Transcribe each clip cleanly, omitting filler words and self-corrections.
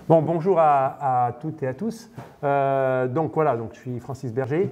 Bon, bonjour à toutes et à tous. Donc voilà, je suis Francis Berger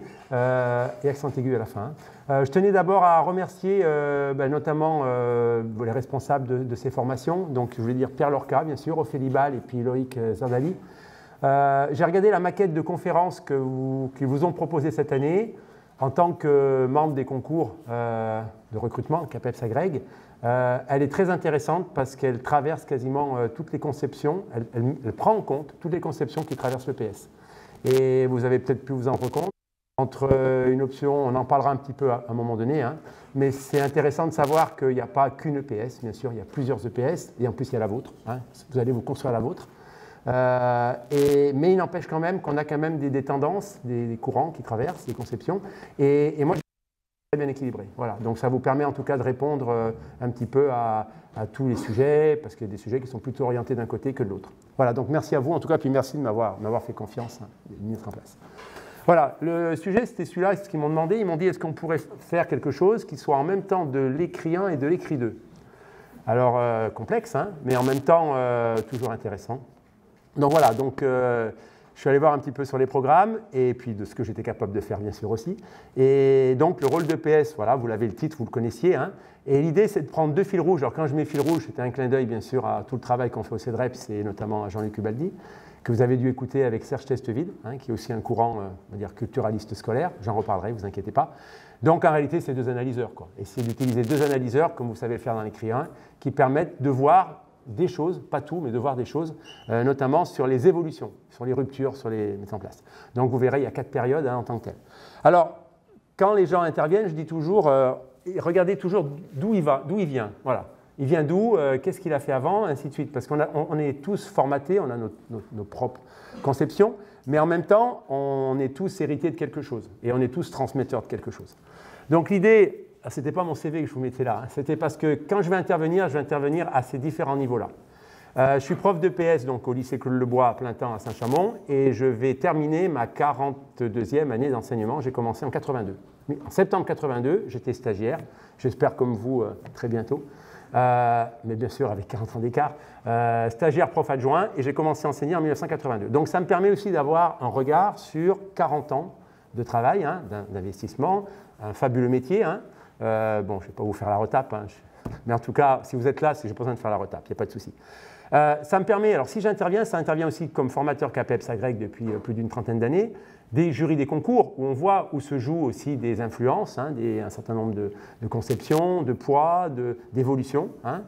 et accent aigu à la fin. Je tenais d'abord à remercier notamment les responsables de ces formations. Donc je voulais dire Pierre Lorca, bien sûr, Ophélie Ball et puis Loïc Zardali. J'ai regardé la maquette de conférence qu'ils vous ont proposée cette année. En tant que membre des concours de recrutement, CAPEPS-Agreg, elle est très intéressante parce qu'elle traverse quasiment toutes les conceptions, elle prend en compte toutes les conceptions qui traversent le PS. Et vous avez peut-être pu vous en rendre compte, entre une option, on en parlera un petit peu à un moment donné, mais c'est intéressant de savoir qu'il n'y a pas qu'une EPS, bien sûr, il y a plusieurs EPS, et en plus il y a la vôtre, vous allez vous construire la vôtre. Mais il n'empêche quand même qu'on a quand même des tendances, des courants qui traversent, des conceptions, et moi, très bien équilibré. Voilà. Donc ça vous permet en tout cas de répondre un petit peu à tous les sujets, parce qu'il y a des sujets qui sont plutôt orientés d'un côté que de l'autre. Voilà, donc merci à vous en tout cas, puis merci de m'avoir fait confiance et de mettre en place. Voilà, le sujet c'était celui-là, c'est ce qu'ils m'ont demandé. Ils m'ont dit est-ce qu'on pourrait faire quelque chose qui soit en même temps de l'écrit 1 et de l'écrit 2. Alors complexe, mais en même temps toujours intéressant. Donc voilà, je suis allé voir un petit peu sur les programmes et puis de ce que j'étais capable de faire bien sûr aussi. Et donc le rôle d'EPS, voilà, vous l'avez le titre, vous le connaissiez. Et l'idée c'est de prendre deux fils rouges. Alors quand je mets fil rouge, c'était un clin d'œil bien sûr à tout le travail qu'on fait au CEDREPS et notamment à Jean-Luc Ubaldi, que vous avez dû écouter avec Serge Testeville, qui est aussi un courant, on va dire, culturaliste scolaire. J'en reparlerai, vous inquiétez pas. Donc en réalité c'est deux analyseurs, quoi. Essayez d'utiliser deux analyseurs, comme vous savez le faire dans l'écrit 1, qui permettent de voir des choses, pas tout, mais de voir des choses, notamment sur les évolutions, sur les ruptures, sur les mises en place. Donc vous verrez, il y a 4 périodes en tant que telles. Alors, quand les gens interviennent, je dis toujours, regardez toujours d'où il vient. Voilà. Il vient d'où, qu'est-ce qu'il a fait avant, ainsi de suite. Parce qu'on est tous formatés, on a nos propres conceptions, mais en même temps, on est tous hérités de quelque chose. Et on est tous transmetteurs de quelque chose. Donc l'idée, ce n'était pas mon CV que je vous mettais là, c'était parce que quand je vais intervenir à ces différents niveaux-là. Je suis prof d'EPS donc au lycée Claude Lebois à plein temps à Saint-Chamond et je vais terminer ma 42e année d'enseignement. J'ai commencé en 82. En septembre 82, j'étais stagiaire, j'espère comme vous très bientôt, mais bien sûr avec 40 ans d'écart, stagiaire prof adjoint et j'ai commencé à enseigner en 1982. Donc ça me permet aussi d'avoir un regard sur 40 ans de travail, d'investissement, un fabuleux métier. Bon, je ne vais pas vous faire la retape, mais en tout cas, si vous êtes là, j'ai pas besoin de faire la retape, il n'y a pas de souci. Ça me permet, alors si j'interviens, ça intervient aussi comme formateur CAPEPS-Agreg depuis plus d'une trentaine d'années, des jurys des concours, où on voit où se jouent aussi des influences, un certain nombre de conceptions, de poids, d'évolution.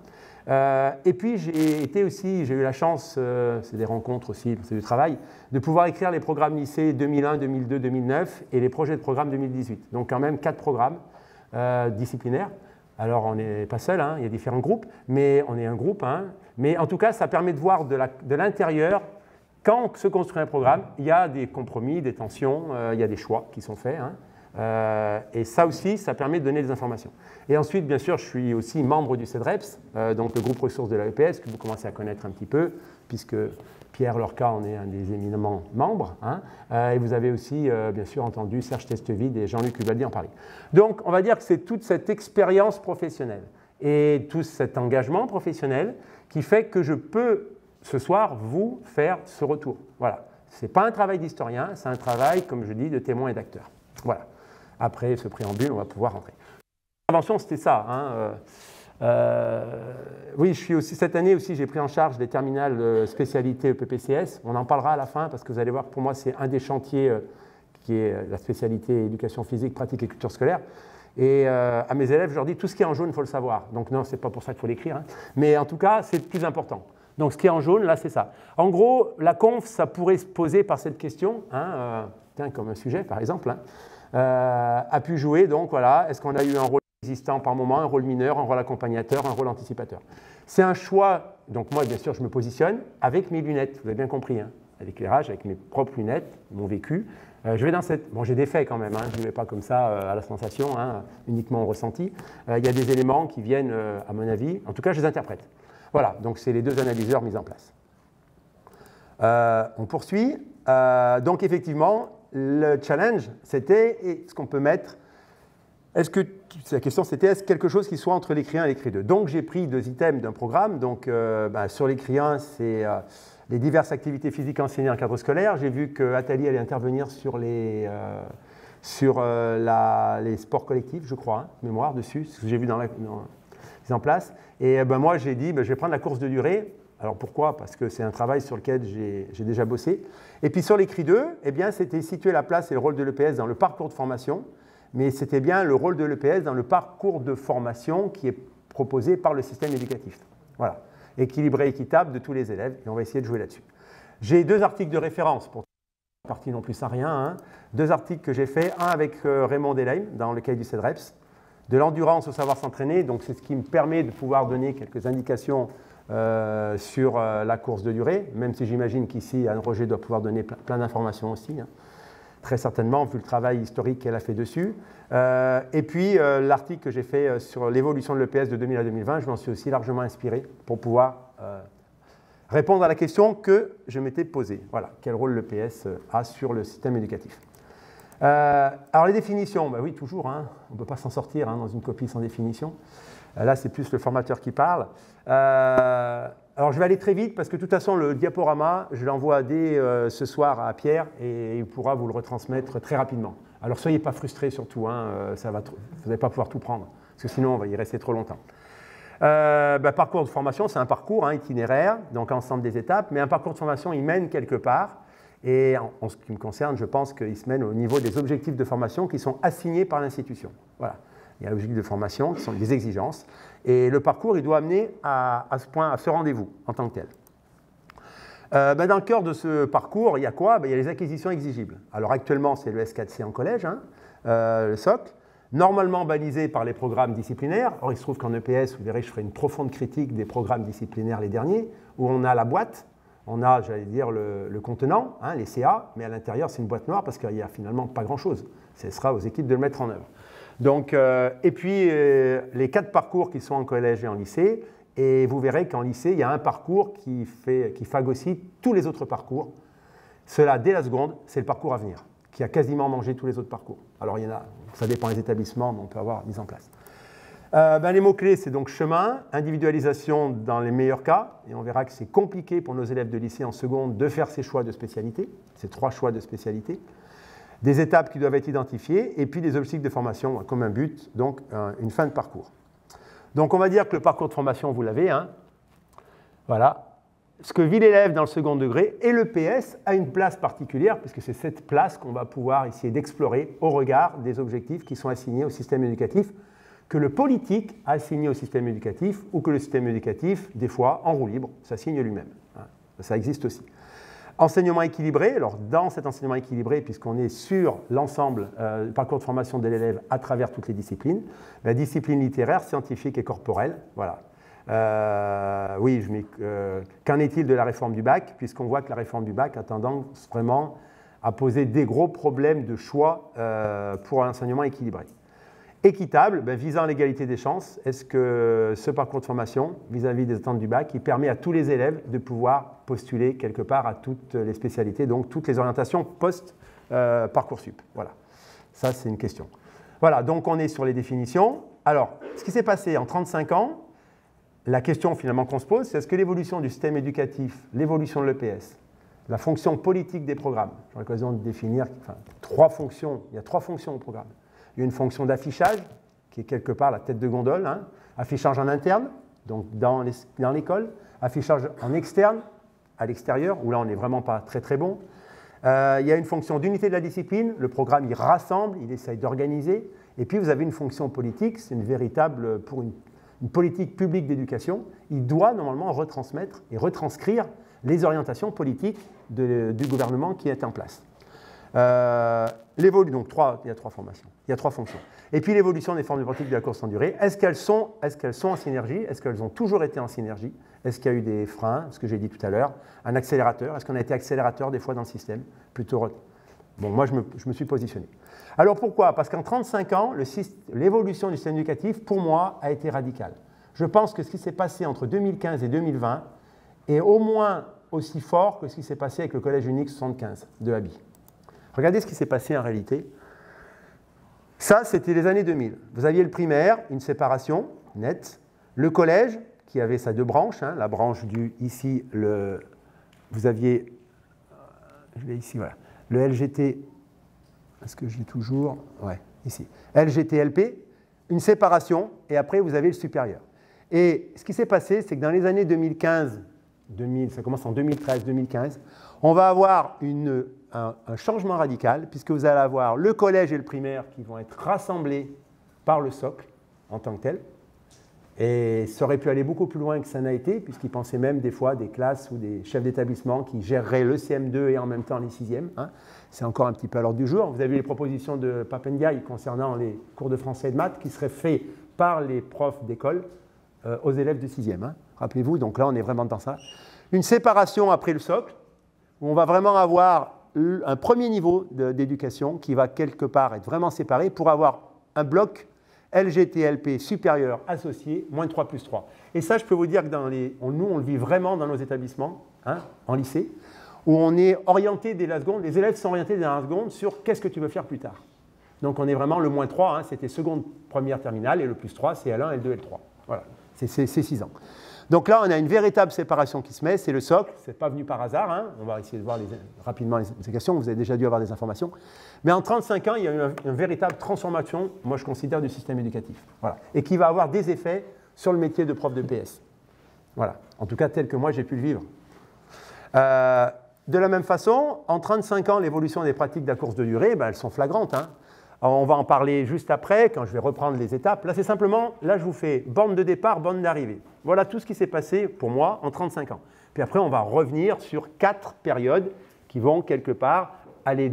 Et puis j'ai eu la chance, c'est des rencontres aussi, c'est du travail, de pouvoir écrire les programmes lycée 2001, 2002, 2009 et les projets de programme 2018. Donc quand même 4 programmes disciplinaires. Alors on n'est pas seul, il y a différents groupes, mais on est un groupe. Mais en tout cas, ça permet de voir de l'intérieur, quand se construit un programme, il y a des compromis, des tensions, il y a des choix qui sont faits. Et ça aussi, ça permet de donner des informations. Et ensuite, bien sûr, je suis aussi membre du CEDREPS, donc le groupe ressources de la EPS, que vous commencez à connaître un petit peu, puisque Pierre Lorca en est un des éminents membres. Et vous avez aussi, bien sûr, entendu Serge Testeville et Jean-Luc Ubaldi en parler. Donc, on va dire que c'est toute cette expérience professionnelle et tout cet engagement professionnel qui fait que je peux, ce soir, vous faire ce retour. Voilà. Ce n'est pas un travail d'historien, c'est un travail, comme je dis, de témoin et d'acteur. Voilà. Après ce préambule, on va pouvoir rentrer. L'intervention, c'était ça. Oui, cette année aussi, j'ai pris en charge les terminales spécialité EPPCS. On en parlera à la fin parce que vous allez voir que pour moi, c'est un des chantiers qui est la spécialité éducation physique, pratique et culture scolaire. Et à mes élèves, je leur dis tout ce qui est en jaune, il faut le savoir. Donc non, ce n'est pas pour ça qu'il faut l'écrire. Mais en tout cas, c'est le plus important. Donc ce qui est en jaune, là, c'est ça. En gros, la conf, ça pourrait se poser par cette question, comme un sujet par exemple, a pu jouer. Donc voilà, est-ce qu'on a eu un rôle existant par moment, un rôle mineur, un rôle accompagnateur, un rôle anticipateur. C'est un choix, donc moi bien sûr je me positionne avec mes lunettes, vous avez bien compris, à l'éclairage, avec mes propres lunettes, mon vécu. Je vais dans cette... Bon, j'ai des faits quand même, je ne vais pas comme ça à la sensation, uniquement au ressenti. Il y a des éléments qui viennent, à mon avis, en tout cas je les interprète. Voilà, donc c'est les deux analyseurs mis en place. On poursuit. Donc effectivement, le challenge, c'était est-ce qu'on peut mettre La question c'était, est-ce quelque chose qui soit entre l'écrit 1 et l'écrit 2? Donc j'ai pris 2 items d'un programme. Donc sur l'écrit 1, c'est les diverses activités physiques enseignées en cadre scolaire. J'ai vu que Athalie allait intervenir sur les sports collectifs, je crois, mémoire dessus, ce que j'ai vu dans la mise en place. Et moi j'ai dit, je vais prendre la course de durée. Alors pourquoi? Parce que c'est un travail sur lequel j'ai déjà bossé. Et puis sur l'écrit 2, eh bien, c'était situer la place et le rôle de l'EPS dans le parcours de formation, mais c'était bien le rôle de l'EPS dans le parcours de formation qui est proposé par le système éducatif. Voilà, équilibré, équitable de tous les élèves, et on va essayer de jouer là-dessus. J'ai 2 articles de référence, pour partie non plus sans rien, hein. 2 articles que j'ai faits, un avec Raymond Delheim, dans le cahier du CEDREPS, de l'endurance au savoir s'entraîner, donc c'est ce qui me permet de pouvoir donner quelques indications sur la course de durée, même si j'imagine qu'ici, Anne-Roger doit pouvoir donner plein d'informations aussi, hein, très certainement, vu le travail historique qu'elle a fait dessus. Et puis, l'article que j'ai fait sur l'évolution de l'EPS de 2000 à 2020, je m'en suis aussi largement inspiré pour pouvoir répondre à la question que je m'étais posée. Voilà, quel rôle l'EPS a sur le système éducatif. Alors, les définitions, oui, toujours, hein, on ne peut pas s'en sortir dans une copie sans définition. Là, c'est plus le formateur qui parle. Alors, je vais aller très vite parce que de toute façon, le diaporama, je l'envoie dès ce soir à Pierre et il pourra vous le retransmettre très rapidement. Alors, soyez pas frustrés surtout, hein, vous n'allez pas pouvoir tout prendre parce que sinon, on va y rester trop longtemps. Parcours de formation, c'est un parcours itinéraire, donc ensemble des étapes, mais un parcours de formation, il mène quelque part. Et en ce qui me concerne, je pense qu'il se mène au niveau des objectifs de formation qui sont assignés par l'institution. Voilà. Il y a l'objectif de formation qui sont des exigences. Et le parcours, il doit amener à ce rendez-vous en tant que tel. Dans le cœur de ce parcours, il y a quoi? Il y a les acquisitions exigibles. Alors actuellement, c'est le S4C en collège, le socle, normalement balisé par les programmes disciplinaires. Or, il se trouve qu'en EPS, vous verrez, je ferai une profonde critique des programmes disciplinaires les derniers, où on a la boîte, on a, j'allais dire, le contenant, les CA, mais à l'intérieur, c'est une boîte noire parce qu'il n'y a finalement pas grand-chose. Ce sera aux équipes de le mettre en œuvre. Donc, et puis, les 4 parcours qui sont en collège et en lycée, et vous verrez qu'en lycée, il y a un parcours qui phagocyte tous les autres parcours. Cela, dès la seconde, c'est le parcours à venir, qui a quasiment mangé tous les autres parcours. Alors, il y en a, ça dépend des établissements, mais on peut avoir mis en place. Les mots-clés, c'est donc chemin, individualisation dans les meilleurs cas, et on verra que c'est compliqué pour nos élèves de lycée en seconde de faire ces choix de spécialité, ces 3 choix de spécialité. Des étapes qui doivent être identifiées, et puis des objectifs de formation comme un but, donc une fin de parcours. Donc on va dire que le parcours de formation, vous l'avez. Voilà. Ce que vit l'élève dans le second degré, et l'EPS a une place particulière, puisque c'est cette place qu'on va pouvoir essayer d'explorer au regard des objectifs qui sont assignés au système éducatif, que le politique a assigné au système éducatif, ou que le système éducatif, des fois, en roue libre, s'assigne lui-même. Ça existe aussi. Enseignement équilibré, alors dans cet enseignement équilibré, puisqu'on est sur l'ensemble du parcours de formation de l'élève à travers toutes les disciplines, la discipline littéraire, scientifique et corporelle, voilà. Oui, qu'en est-il de la réforme du bac, puisqu'on voit que la réforme du bac a tendance vraiment à poser des gros problèmes de choix pour un enseignement équilibré. Équitable, visant l'égalité des chances, est-ce que ce parcours de formation, vis-à-vis des attentes du bac, il permet à tous les élèves de pouvoir postuler quelque part à toutes les spécialités, donc toutes les orientations post-Parcoursup. Voilà, ça c'est une question. Voilà, donc on est sur les définitions. Alors, ce qui s'est passé en 35 ans, la question finalement qu'on se pose, c'est est-ce que l'évolution du système éducatif, l'évolution de l'EPS, la fonction politique des programmes, j'aurai l'occasion de définir 3 fonctions, il y a 3 fonctions au programme. Il y a une fonction d'affichage, qui est quelque part la tête de gondole, affichage en interne, donc dans l'école, affichage en externe, à l'extérieur, où là on n'est vraiment pas très très bon. Il y a une fonction d'unité de la discipline, le programme il rassemble, il essaye d'organiser, et puis vous avez une fonction politique, c'est une véritable, pour une politique publique d'éducation, il doit normalement retransmettre et retranscrire les orientations politiques du gouvernement qui est en place. Donc il y a 3 formations, il y a 3 fonctions. Et puis l'évolution des formes de pratique de la course en durée, est-ce qu'elles sont en synergie? Est-ce qu'elles ont toujours été en synergie? Est-ce qu'il y a eu des freins, ce que j'ai dit tout à l'heure, un accélérateur? Est-ce qu'on a été accélérateur des fois dans le système? Plutôt. Bon, moi je me suis positionné. Alors pourquoi? Parce qu'en 35 ans, l'évolution du système éducatif, pour moi, a été radicale. Je pense que ce qui s'est passé entre 2015 et 2020 est au moins aussi fort que ce qui s'est passé avec le collège unique 75 de Haby. Regardez ce qui s'est passé en réalité. Ça, c'était les années 2000. Vous aviez le primaire, une séparation nette. Le collège, qui avait sa deux branches, hein, la branche du, ici, vous aviez, je l'ai ici, voilà, le LGT, est-ce que je l'ai toujours? Ouais, ici. LGT-LP, une séparation, et après, vous avez le supérieur. Et ce qui s'est passé, c'est que dans les années 2015, ça commence en 2013-2015, on va avoir un changement radical, puisque vous allez avoir le collège et le primaire qui vont être rassemblés par le socle en tant que tel. Et ça aurait pu aller beaucoup plus loin que ça n'a été, puisqu'ils pensaient même des fois des classes ou des chefs d'établissement qui géreraient le CM2 et en même temps les 6e. Hein. C'est encore un petit peu à l'ordre du jour. Vous avez vu les propositions de Papendiaï concernant les cours de français et de maths qui seraient faits par les profs d'école aux élèves de 6e. Hein. Rappelez-vous, donc là on est vraiment dans ça. Une séparation après le socle, où on va vraiment avoir un premier niveau d'éducation qui va quelque part être vraiment séparé pour avoir un bloc LGT-LP supérieur associé, moins 3 plus 3. Et ça, je peux vous dire que nous, on le vit vraiment dans nos établissements, hein, en lycée, où on est orienté dès la seconde, les élèves sont orientés dès la seconde sur qu'est-ce que tu veux faire plus tard. Donc on est vraiment le moins 3, hein, c'était seconde, première, terminale, et le plus 3, c'est L1, L2, L3. Voilà, c'est 6 ans. Donc là, on a une véritable séparation qui se met, c'est le socle, ce n'est pas venu par hasard, hein. On va essayer de voir rapidement les questions, vous avez déjà dû avoir des informations. Mais en 35 ans, il y a eu une véritable transformation, moi je considère, du système éducatif. Voilà. Et qui va avoir des effets sur le métier de prof de PS. Voilà, en tout cas tel que moi j'ai pu le vivre. De la même façon, en 35 ans, l'évolution des pratiques de la course de durée, ben, elles sont flagrantes. Hein. Alors, on va en parler juste après, quand je vais reprendre les étapes. Là, c'est simplement, là, je vous fais borne de départ, borne d'arrivée. Voilà tout ce qui s'est passé pour moi en 35 ans. Puis après, on va revenir sur 4 périodes qui vont quelque part aller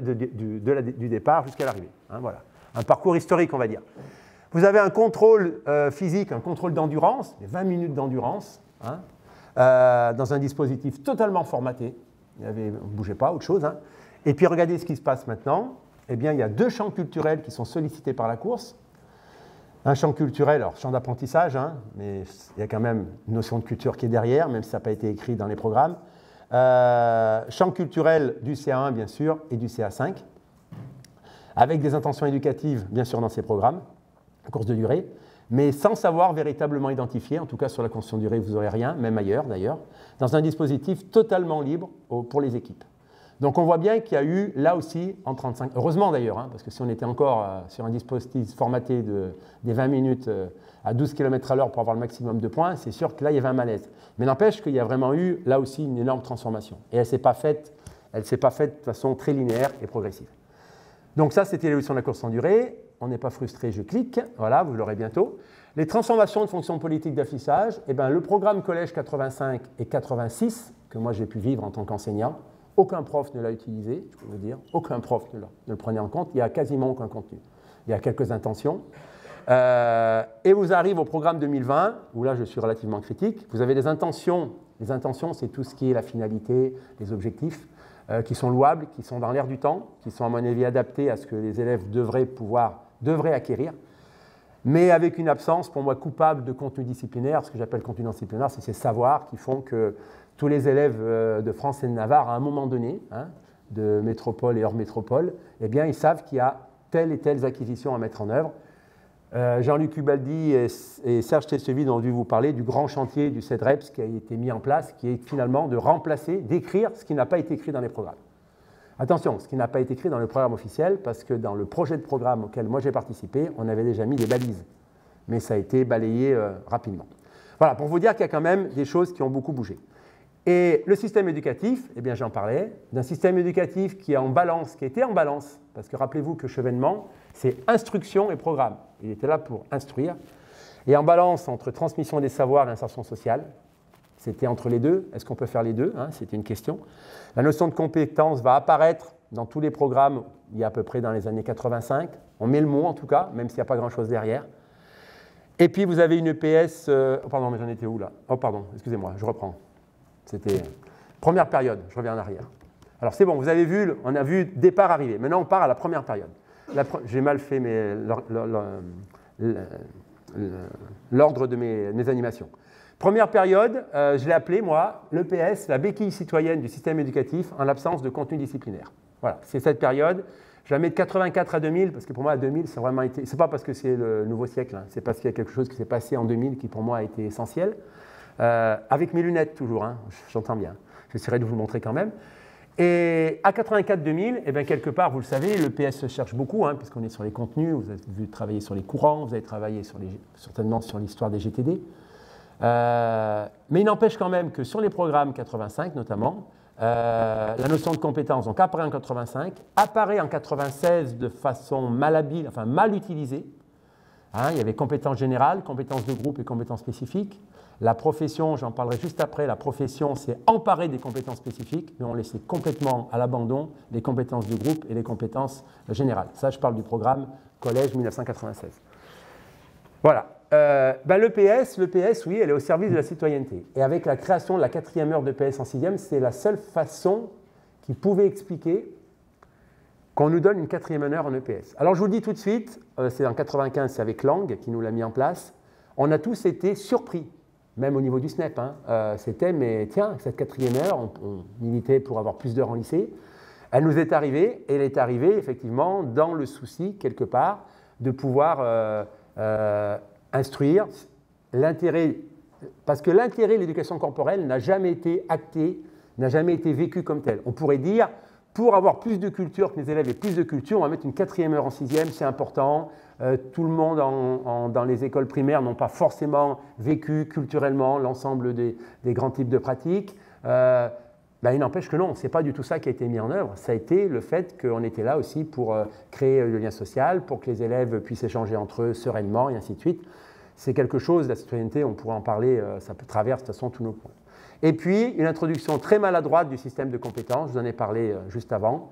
du départ jusqu'à l'arrivée. Hein, voilà. Un parcours historique, on va dire. Vous avez un contrôle physique, un contrôle d'endurance, 20 minutes d'endurance, hein, dans un dispositif totalement formaté. On ne bougeait pas, autre chose. Hein. Et puis, regardez ce qui se passe maintenant. Eh bien, il y a 2 champs culturels qui sont sollicités par la course. Un champ culturel, alors champ d'apprentissage, hein, mais il y a quand même une notion de culture qui est derrière, même si ça n'a pas été écrit dans les programmes. Champ culturel du CA1, bien sûr, et du CA5, avec des intentions éducatives, bien sûr, dans ces programmes, course de durée, mais sans savoir véritablement identifier, en tout cas sur la construction de durée, vous n'aurez rien, même ailleurs d'ailleurs, dans un dispositif totalement libre pour les équipes. Donc on voit bien qu'il y a eu là aussi en 35, heureusement d'ailleurs, hein, parce que si on était encore sur un dispositif formaté des 20 minutes à 12 km à l'heure pour avoir le maximum de points, c'est sûr que là il y avait un malaise. Mais n'empêche qu'il y a vraiment eu là aussi une énorme transformation. Et elle ne s'est pas faite de façon très linéaire et progressive. Donc ça c'était l'évolution de la course en durée. On n'est pas frustré, je clique, voilà, vous l'aurez bientôt. Les transformations de fonctions politiques d'affichage, eh ben, le programme collège 85 et 86, que moi j'ai pu vivre en tant qu'enseignant, aucun prof ne l'a utilisé, je peux vous dire, aucun prof ne le prenait en compte, il n'y a quasiment aucun contenu. Il y a quelques intentions. Et vous arrivez au programme 2020, où là je suis relativement critique, vous avez des intentions. Les intentions, c'est tout ce qui est la finalité, les objectifs, qui sont louables, qui sont dans l'air du temps, qui sont à mon avis adaptés à ce que les élèves devraient acquérir, mais avec une absence pour moi coupable de contenu disciplinaire. Ce que j'appelle contenu disciplinaire, c'est ces savoirs qui font que tous les élèves de France et de Navarre, à un moment donné, hein, de métropole et hors métropole, eh bien, ils savent qu'il y a telles et telles acquisitions à mettre en œuvre. Jean-Luc Ubaldi et Serge Tessevi ont dû vous parler du grand chantier du CEDREPS qui a été mis en place, qui est finalement de remplacer, d'écrire ce qui n'a pas été écrit dans les programmes. Attention, ce qui n'a pas été écrit dans le programme officiel, parce que dans le projet de programme auquel moi j'ai participé, on avait déjà mis des balises. Mais ça a été balayé rapidement. Voilà, pour vous dire qu'il y a quand même des choses qui ont beaucoup bougé. Et le système éducatif, eh bien j'en parlais, d'un système éducatif qui est en balance, qui était en balance, parce que rappelez-vous que Chevènement, c'est instruction et programme. Il était là pour instruire. Et en balance entre transmission des savoirs et insertion sociale. C'était entre les deux. Est-ce qu'on peut faire les deux, hein? C'était une question. La notion de compétence va apparaître dans tous les programmes, il y a à peu près dans les années 85. On met le mot en tout cas, même s'il n'y a pas grand-chose derrière. Et puis vous avez une EPS... Oh pardon, mais j'en étais où là? Oh pardon, excusez-moi, je reprends. C'était première période, je reviens en arrière. Alors c'est bon, vous avez vu, on a vu départ arriver. Maintenant on part à la première période. J'ai mal fait l'ordre de mes animations. Première période, je l'ai appelée moi, l'EPS, la béquille citoyenne du système éducatif en l'absence de contenu disciplinaire. Voilà, c'est cette période. Jamais de 84 à 2000, parce que pour moi, 2000, c'est vraiment été... C'est pas parce que c'est le nouveau siècle, hein, c'est parce qu'il y a quelque chose qui s'est passé en 2000 qui, pour moi, a été essentiel. Avec mes lunettes, toujours, hein, j'entends bien. J'essaierai de vous le montrer quand même. Et à 84-2000, eh bien, quelque part, vous le savez, le PS se cherche beaucoup, hein, puisqu'on est sur les contenus, vous avez vu travailler sur les courants, vous avez travaillé certainement sur l'histoire des GTD. Mais il n'empêche quand même que sur les programmes 85 notamment, la notion de compétence donc apparaît en 85, apparaît en 96 de façon malhabile, enfin mal utilisée. Hein, il y avait compétences générales, compétences de groupe et compétences spécifiques. La profession, j'en parlerai juste après, la profession s'est emparée des compétences spécifiques, mais on laissait complètement à l'abandon les compétences de groupe et les compétences générales. Ça, je parle du programme collège 1996. Voilà. L'EPS, oui, elle est au service de la citoyenneté. Et avec la création de la 4e heure d'EPS en 6e, c'est la seule façon qui pouvait expliquer qu'on nous donne une 4e heure en EPS. Alors, je vous le dis tout de suite, c'est en 95, c'est avec Lang qui nous l'a mis en place. On a tous été surpris, même au niveau du SNEP. Hein. C'était, mais tiens, cette 4e heure, on militait pour avoir plus d'heures en lycée. Elle nous est arrivée, et elle est arrivée effectivement dans le souci, quelque part, de pouvoir instruire l'intérêt, parce que l'intérêt de l'éducation corporelle n'a jamais été acté, n'a jamais été vécu comme tel. On pourrait dire, pour avoir plus de culture, que les élèves aient plus de culture, on va mettre une 4e heure en 6e, c'est important. Tout le monde dans les écoles primaires n'ont pas forcément vécu culturellement l'ensemble des grands types de pratiques. Il n'empêche que non, ce n'est pas du tout ça qui a été mis en œuvre. Ça a été le fait qu'on était là aussi pour créer le lien social, pour que les élèves puissent échanger entre eux sereinement et ainsi de suite. C'est quelque chose, la citoyenneté, on pourrait en parler, ça traverse de toute façon tous nos points. Et puis, une introduction très maladroite du système de compétences, je vous en ai parlé juste avant.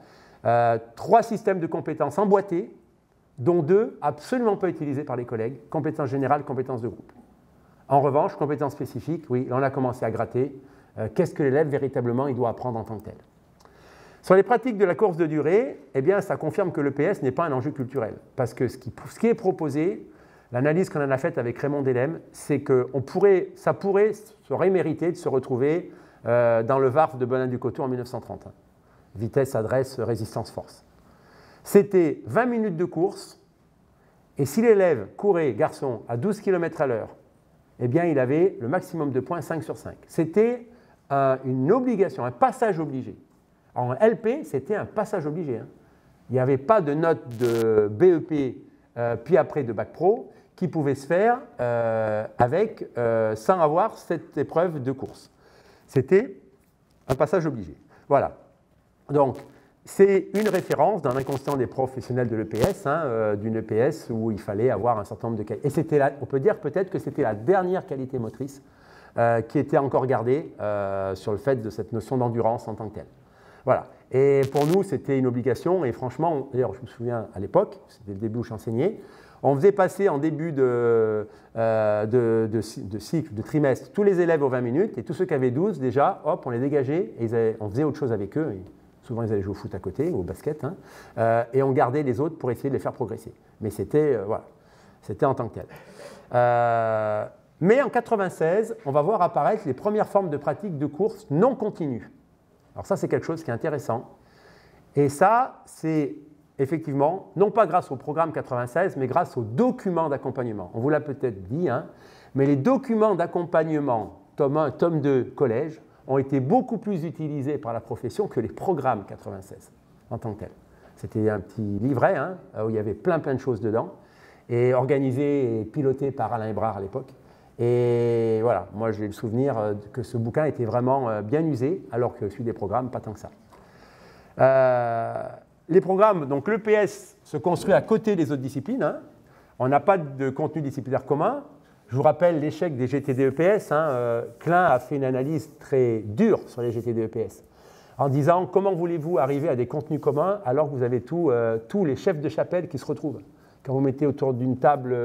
3 systèmes de compétences emboîtés, dont 2 absolument pas utilisés par les collègues, compétences générales, compétences de groupe. En revanche, compétences spécifiques, oui, là on a commencé à gratter. Qu'est-ce que l'élève véritablement il doit apprendre en tant que tel. Sur les pratiques de la course de durée, eh bien, ça confirme que l'EPS n'est pas un enjeu culturel. Parce que ce qui est proposé, l'analyse qu'on en a faite avec Raymond Delem, c'est que ça aurait mérité de se retrouver dans le VARF de Bonin-du-Coteau en 1930. Vitesse, adresse, résistance, force. C'était 20 minutes de course, et si l'élève courait, garçon, à 12 km à l'heure, eh bien, il avait le maximum de points 5 sur 5. C'était une obligation, un passage obligé. En LP, c'était un passage obligé. Hein. Il n'y avait pas de note de BEP, puis après de Bac Pro, qui pouvait se faire sans avoir cette épreuve de course. C'était un passage obligé. Voilà. Donc, c'est une référence dans l'inconscient des professionnels de l'EPS, d'une EPS où il fallait avoir un certain nombre de qualités. Et on peut dire peut-être que c'était la dernière qualité motrice qui était encore gardée sur le fait de cette notion d'endurance en tant que telle. Voilà. Et pour nous, c'était une obligation. Et franchement, d'ailleurs, je me souviens à l'époque, c'était le début où j'enseignais, on faisait passer en début de cycle, de trimestre, tous les élèves aux 20 minutes. Et tous ceux qui avaient 12, déjà, hop, on les dégageait et on faisait autre chose avec eux. Souvent, ils allaient jouer au foot à côté ou au basket. Et on gardait les autres pour essayer de les faire progresser. Mais c'était voilà, c'était en tant que tel. Mais en 1996, on va voir apparaître les premières formes de pratiques de course non continues. Alors ça, c'est quelque chose qui est intéressant. Et ça, c'est effectivement, non pas grâce au programme 96, mais grâce aux documents d'accompagnement. On vous l'a peut-être dit, mais les documents d'accompagnement, tome 1, tome 2, collège, ont été beaucoup plus utilisés par la profession que les programmes 96 en tant que tels. C'était un petit livret où il y avait plein de choses dedans, et organisé et piloté par Alain Hébrard à l'époque. Et voilà, moi j'ai le souvenir que ce bouquin était vraiment bien usé, alors que celui des programmes, pas tant que ça. Les programmes, donc l'EPS se construit à côté des autres disciplines. On n'a pas de contenu disciplinaire commun. Je vous rappelle l'échec des GTD-EPS. Klein a fait une analyse très dure sur les GTD-EPS en disant comment voulez-vous arriver à des contenus communs alors que vous avez tous les chefs de chapelle qui se retrouvent. Quand vous mettez autour d'une table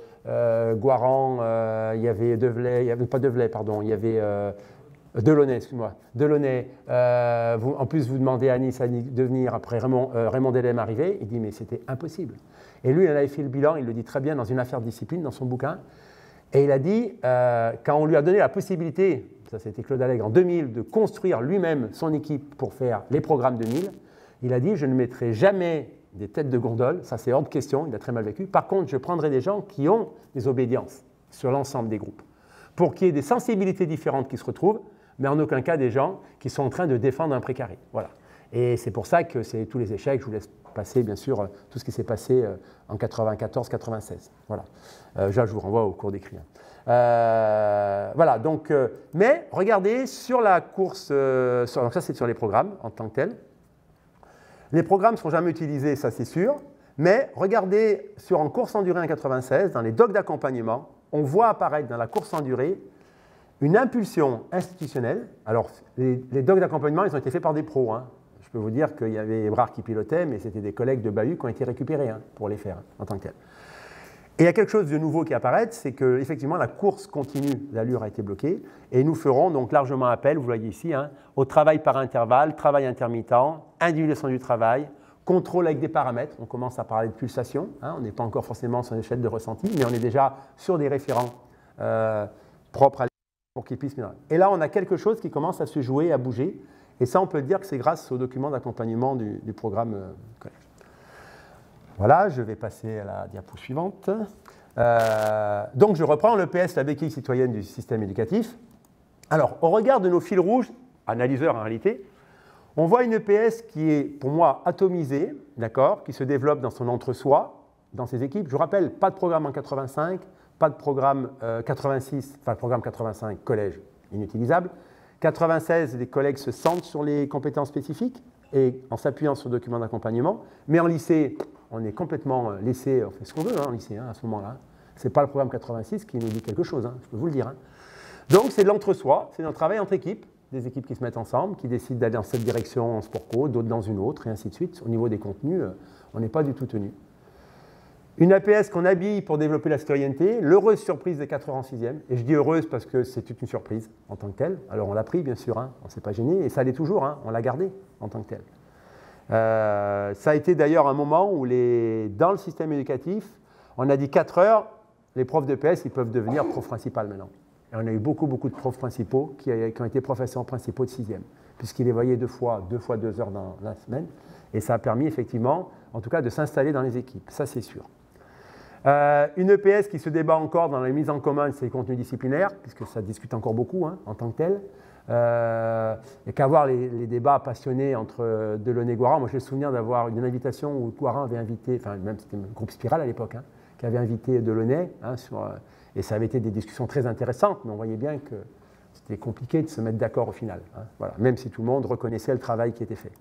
Guaran, il y avait Develay, il n'y avait pas Develay, pardon, il y avait Delaunay, excuse-moi, Delaunay. En plus, vous demandez à Nice de venir après Raymond Delem arrivé. Il dit mais c'était impossible. Et lui, il en avait fait le bilan, il le dit très bien dans une affaire de discipline, dans son bouquin. Et il a dit, quand on lui a donné la possibilité, ça c'était Claude Allègre en 2000, de construire lui-même son équipe pour faire les programmes 2000, il a dit je ne mettrai jamais des têtes de gondole, ça c'est hors de question, il a très mal vécu. Par contre, je prendrai des gens qui ont des obédiences sur l'ensemble des groupes, pour qu'il y ait des sensibilités différentes qui se retrouvent, mais en aucun cas des gens qui sont en train de défendre un précaré. Voilà. Et c'est pour ça que c'est tous les échecs. Je vous laisse passer, bien sûr, tout ce qui s'est passé en 94-96. Voilà. Là, je vous renvoie au cours d'écrit. Voilà. Donc, mais regardez sur la course. Donc ça, c'est sur les programmes en tant que tels. Les programmes ne sont jamais utilisés, ça c'est sûr. Mais regardez en course en durée en 96, dans les docs d'accompagnement, on voit apparaître dans la course en durée une impulsion institutionnelle. Alors, les docs d'accompagnement, ils ont été faits par des pros. Hein. Je peux vous dire qu'il y avait Ebrard qui pilotait, mais c'était des collègues de Bahut qui ont été récupérés pour les faire en tant que tel. Et il y a quelque chose de nouveau qui apparaît, c'est qu'effectivement, la course continue, l'allure a été bloquée, et nous ferons donc largement appel, vous voyez ici, au travail par intervalle, travail intermittent, individualisation du travail, contrôle avec des paramètres. On commence à parler de pulsation, on n'est pas encore forcément sur une échelle de ressenti, mais on est déjà sur des référents propres à pour qu'ils puissent. Et là, on a quelque chose qui commence à se jouer, à bouger. Et ça, on peut dire que c'est grâce au document d'accompagnement du programme collège. Voilà, je vais passer à la diapo suivante. Donc, je reprends l'EPS, la béquille citoyenne du système éducatif. Alors, au regard de nos fils rouges, analyseurs en réalité, on voit une EPS qui est, pour moi, atomisée, d'accord, qui se développe dans son entre-soi, dans ses équipes. Je vous rappelle, pas de programme en 85, pas de programme 86, enfin, le programme 85, collège, inutilisable. 96, les collègues se centrent sur les compétences spécifiques et en s'appuyant sur le document d'accompagnement. Mais en lycée, on est complètement laissé, on fait ce qu'on veut en lycée à ce moment-là. Ce n'est pas le programme 86 qui nous dit quelque chose, je peux vous le dire. Donc c'est de l'entre-soi, c'est un travail entre équipes, des équipes qui se mettent ensemble, qui décident d'aller dans cette direction en sport co, d'autres dans une autre, et ainsi de suite. Au niveau des contenus, on n'est pas du tout tenu. Une APS qu'on habille pour développer la citoyenneté, l'heureuse surprise des 4 heures en 6e. Et je dis heureuse parce que c'est toute une surprise en tant que telle. Alors on l'a pris, bien sûr, on ne s'est pas gêné, et ça l'est toujours, on l'a gardé en tant que tel. Ça a été d'ailleurs un moment où, dans le système éducatif, on a dit 4 heures, les profs d'EPS, ils peuvent devenir profs principaux maintenant. Et on a eu beaucoup de profs principaux qui ont été professeurs principaux de 6e, puisqu'ils les voyaient 2 fois 2 heures dans la semaine. Et ça a permis effectivement, en tout cas, de s'installer dans les équipes, ça c'est sûr. Une EPS qui se débat encore dans la mise en commun de ses contenus disciplinaires, puisque ça discute encore beaucoup en tant que tel. Il n'y a qu'à voir les débats passionnés entre Delaunay et Goiran. Moi, j'ai le souvenir d'avoir une invitation où Goiran avait invité, enfin, même c'était le groupe Spiral à l'époque, qui avait invité Delaunay, et ça avait été des discussions très intéressantes, mais on voyait bien que c'était compliqué de se mettre d'accord au final, voilà, même si tout le monde reconnaissait le travail qui était fait.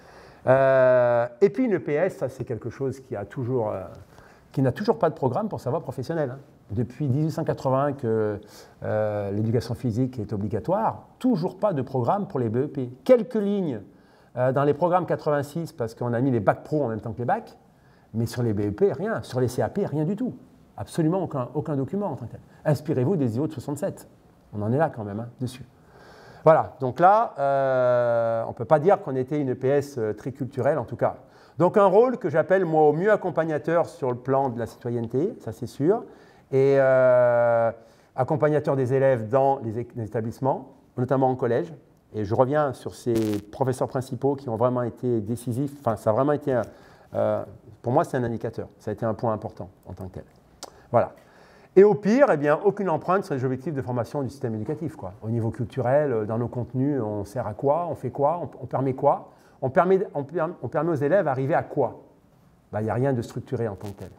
Et puis une EPS, ça c'est quelque chose qui n'a toujours pas de programme pour sa voie professionnelle. Depuis 1881 que l'éducation physique est obligatoire, toujours pas de programme pour les BEP. Quelques lignes dans les programmes 86 parce qu'on a mis les bacs pro en même temps que les bacs, mais sur les BEP, rien. Sur les CAP, rien du tout. Absolument aucun document en tant que tel. Inspirez-vous des IO de 67. On en est là quand même, dessus. Voilà, donc là, on ne peut pas dire qu'on était une EPS très culturelle en tout cas. Donc un rôle que j'appelle moi au mieux accompagnateur sur le plan de la citoyenneté, ça c'est sûr, et accompagnateur des élèves dans les établissements, notamment en collège. Et je reviens sur ces professeurs principaux qui ont vraiment été décisifs. Enfin, ça a vraiment été, pour moi, c'est un indicateur. Ça a été un point important en tant que tel. Voilà. Et au pire, eh bien, aucune empreinte sur les objectifs de formation du système éducatif, quoi. Au niveau culturel, dans nos contenus, on sert à quoi, on fait quoi, on permet quoi, on permet aux élèves d'arriver à quoi? Il n'y a rien de structuré en tant que tel.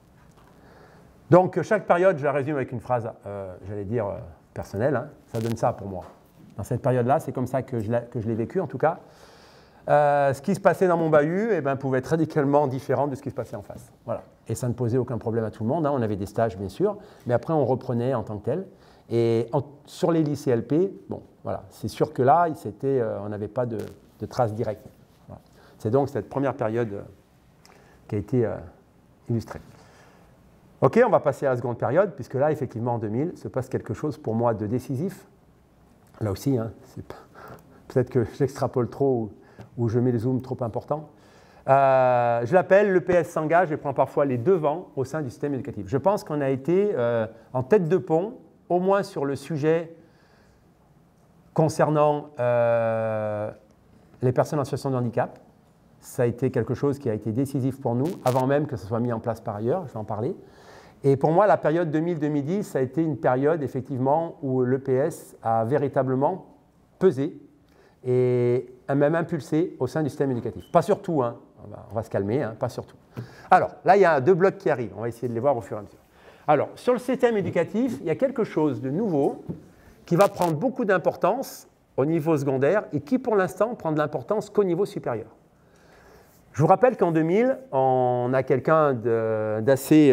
Donc, chaque période, je la résume avec une phrase, j'allais dire, personnelle. Ça donne ça pour moi. Dans cette période-là, c'est comme ça que je l'ai vécu, en tout cas. Ce qui se passait dans mon bahut pouvait être radicalement différent de ce qui se passait en face. Voilà. Et ça ne posait aucun problème à tout le monde. On avait des stages, bien sûr, mais après, on reprenait en tant que tel. Et sur les lycées LP, bon, voilà, c'est sûr que là, on n'avait pas de traces directes. Voilà. C'est donc cette première période qui a été illustrée. OK, on va passer à la seconde période, puisque là, effectivement, en 2000, se passe quelque chose pour moi de décisif. Là aussi, peut-être que j'extrapole trop ou je mets le zoom trop important. Je l'appelle l'EPS s'engage et prend parfois les devants au sein du système éducatif. Je pense qu'on a été en tête de pont, au moins sur le sujet concernant les personnes en situation de handicap. ça a été quelque chose qui a été décisif pour nous, avant même que ça soit mis en place par ailleurs, je vais en parler. Et pour moi, la période 2000-2010, ça a été une période, effectivement, où l'EPS a véritablement pesé et a même impulsé au sein du système éducatif. Pas sur tout, hein. On va se calmer, hein, pas sur tout. Alors, là, il y a 2 blocs qui arrivent. On va essayer de les voir au fur et à mesure. Alors, sur le système éducatif, il y a quelque chose de nouveau qui va prendre beaucoup d'importance au niveau secondaire et qui, pour l'instant, prend de l'importance qu'au niveau supérieur. Je vous rappelle qu'en 2000, on a quelqu'un d'assez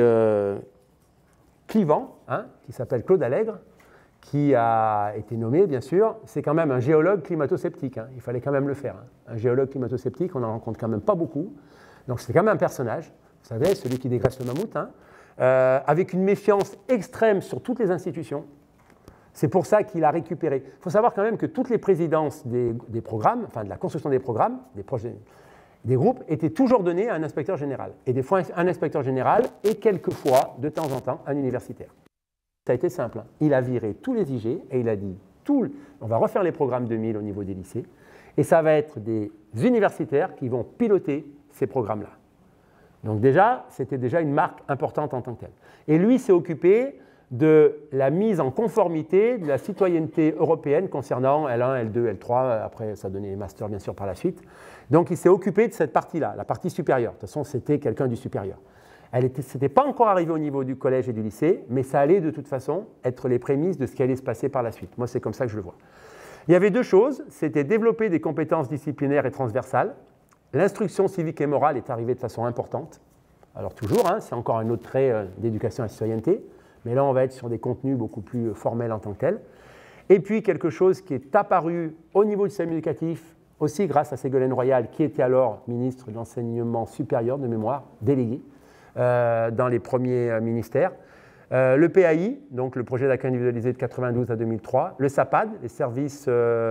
clivant, hein, qui s'appelle Claude Allègre, qui a été nommé, bien sûr. C'est quand même un géologue climato-sceptique. Hein. Il fallait quand même le faire. Hein. Un géologue climato-sceptique, on n'en rencontre quand même pas beaucoup. Donc c'est quand même un personnage, vous savez, celui qui dégraisse le mammouth, hein, avec une méfiance extrême sur toutes les institutions. C'est pour ça qu'il a récupéré. Il faut savoir quand même que toutes les présidences des programmes, enfin de la construction des programmes, des projets, des groupes, étaient toujours données à un inspecteur général. Et des fois un inspecteur général et quelquefois, de temps en temps, un universitaire. Ça a été simple. Hein. Il a viré tous les IG et il a dit, on va refaire les programmes 2000 au niveau des lycées et ça va être des universitaires qui vont piloter ces programmes-là. Donc déjà, c'était déjà une marque importante en tant que telle. Et lui s'est occupé de la mise en conformité de la citoyenneté européenne concernant L1, L2, L3, après ça donnait les masters bien sûr par la suite. Donc il s'est occupé de cette partie-là, la partie supérieure. De toute façon, c'était quelqu'un du supérieur. Ce n'était pas encore arrivé au niveau du collège et du lycée, mais ça allait de toute façon être les prémices de ce qui allait se passer par la suite. Moi, c'est comme ça que je le vois. Il y avait 2 choses, c'était développer des compétences disciplinaires et transversales. L'instruction civique et morale est arrivée de façon importante. Alors toujours, hein, c'est encore un autre trait d'éducation à la citoyenneté, mais là on va être sur des contenus beaucoup plus formels en tant que tels. Et puis quelque chose qui est apparu au niveau du système éducatif, aussi grâce à Ségolène Royal, qui était alors ministre de l'enseignement supérieur de mémoire, délégué dans les premiers ministères. Le PAI, donc le projet d'accueil individualisé de 92 à 2003, le SAPAD, les services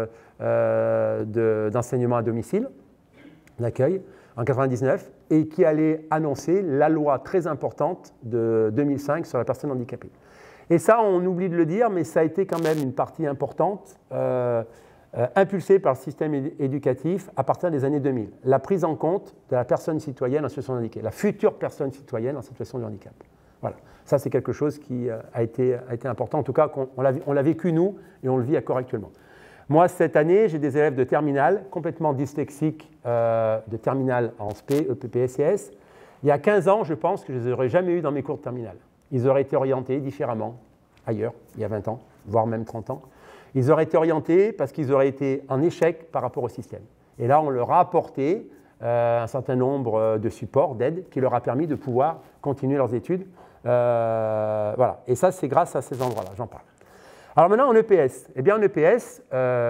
d'enseignement à domicile, d'accueil, en 1999, et qui allait annoncer la loi très importante de 2005 sur la personne handicapée. Et ça, on oublie de le dire, mais ça a été quand même une partie importante, impulsée par le système éducatif à partir des années 2000. La prise en compte de la personne citoyenne en situation de handicap, la future personne citoyenne en situation de handicap. Voilà. Ça, c'est quelque chose qui a été important. En tout cas, on l'a vécu, nous, et on le vit encore actuellement. Moi, cette année, j'ai des élèves de terminale, complètement dyslexiques, de terminale en SP, EPP, SES. Il y a 15 ans, je pense que je ne les aurais jamais eus dans mes cours de terminale. Ils auraient été orientés différemment, ailleurs, il y a 20 ans, voire même 30 ans. Ils auraient été orientés parce qu'ils auraient été en échec par rapport au système. Et là, on leur a apporté un certain nombre de supports, d'aides, qui leur a permis de pouvoir continuer leurs études. Voilà. Et ça, c'est grâce à ces endroits-là, j'en parle. Alors maintenant, en EPS. Eh bien, en EPS,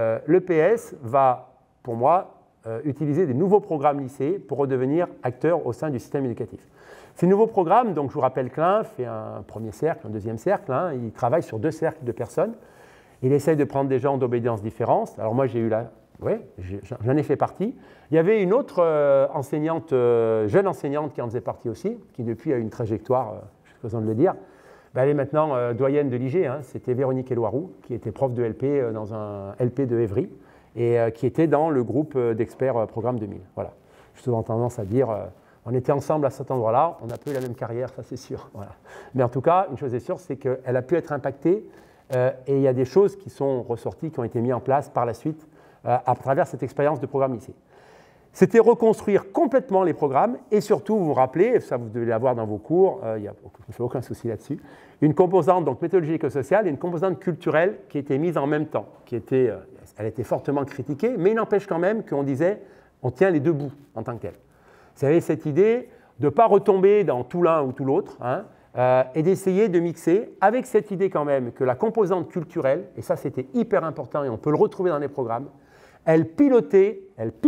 l'EPS va, pour moi, utiliser des nouveaux programmes lycées pour redevenir acteur au sein du système éducatif. Ces nouveaux programmes, donc je vous rappelle que l'un fait un premier cercle, un deuxième cercle, hein, il travaille sur 2 cercles de personnes. Il essaye de prendre des gens d'obédience différentes. Alors moi, j'ai eu la... Oui, j'en ai fait partie. Il y avait une autre enseignante, jeune enseignante qui en faisait partie aussi, qui depuis a eu une trajectoire, je suis besoin de le dire. Ben, elle est maintenant doyenne de l'IG, hein. C'était Véronique Eloiroux, qui était prof de LP dans un LP de Évry, et qui était dans le groupe d'experts Programme 2000. Voilà. J'ai souvent tendance à dire, on était ensemble à cet endroit-là, on n'a pas eu la même carrière, ça c'est sûr. Voilà. Mais en tout cas, une chose est sûre, c'est qu'elle a pu être impactée, et il y a des choses qui sont ressorties, qui ont été mises en place par la suite, à travers cette expérience de programme lycée. C'était reconstruire complètement les programmes et surtout, vous vous rappelez, ça vous devez l'avoir dans vos cours, je ne fais aucun souci là-dessus, une composante donc méthodologique et sociale et une composante culturelle qui était mise en même temps. Elle était fortement critiquée, mais il n'empêche quand même qu'on disait on tient les 2 bouts en tant que tel. Vous savez, cette idée de ne pas retomber dans tout l'un ou tout l'autre, hein, et d'essayer de mixer avec cette idée quand même que la composante culturelle, et ça c'était hyper important et on peut le retrouver dans les programmes, elle pilotait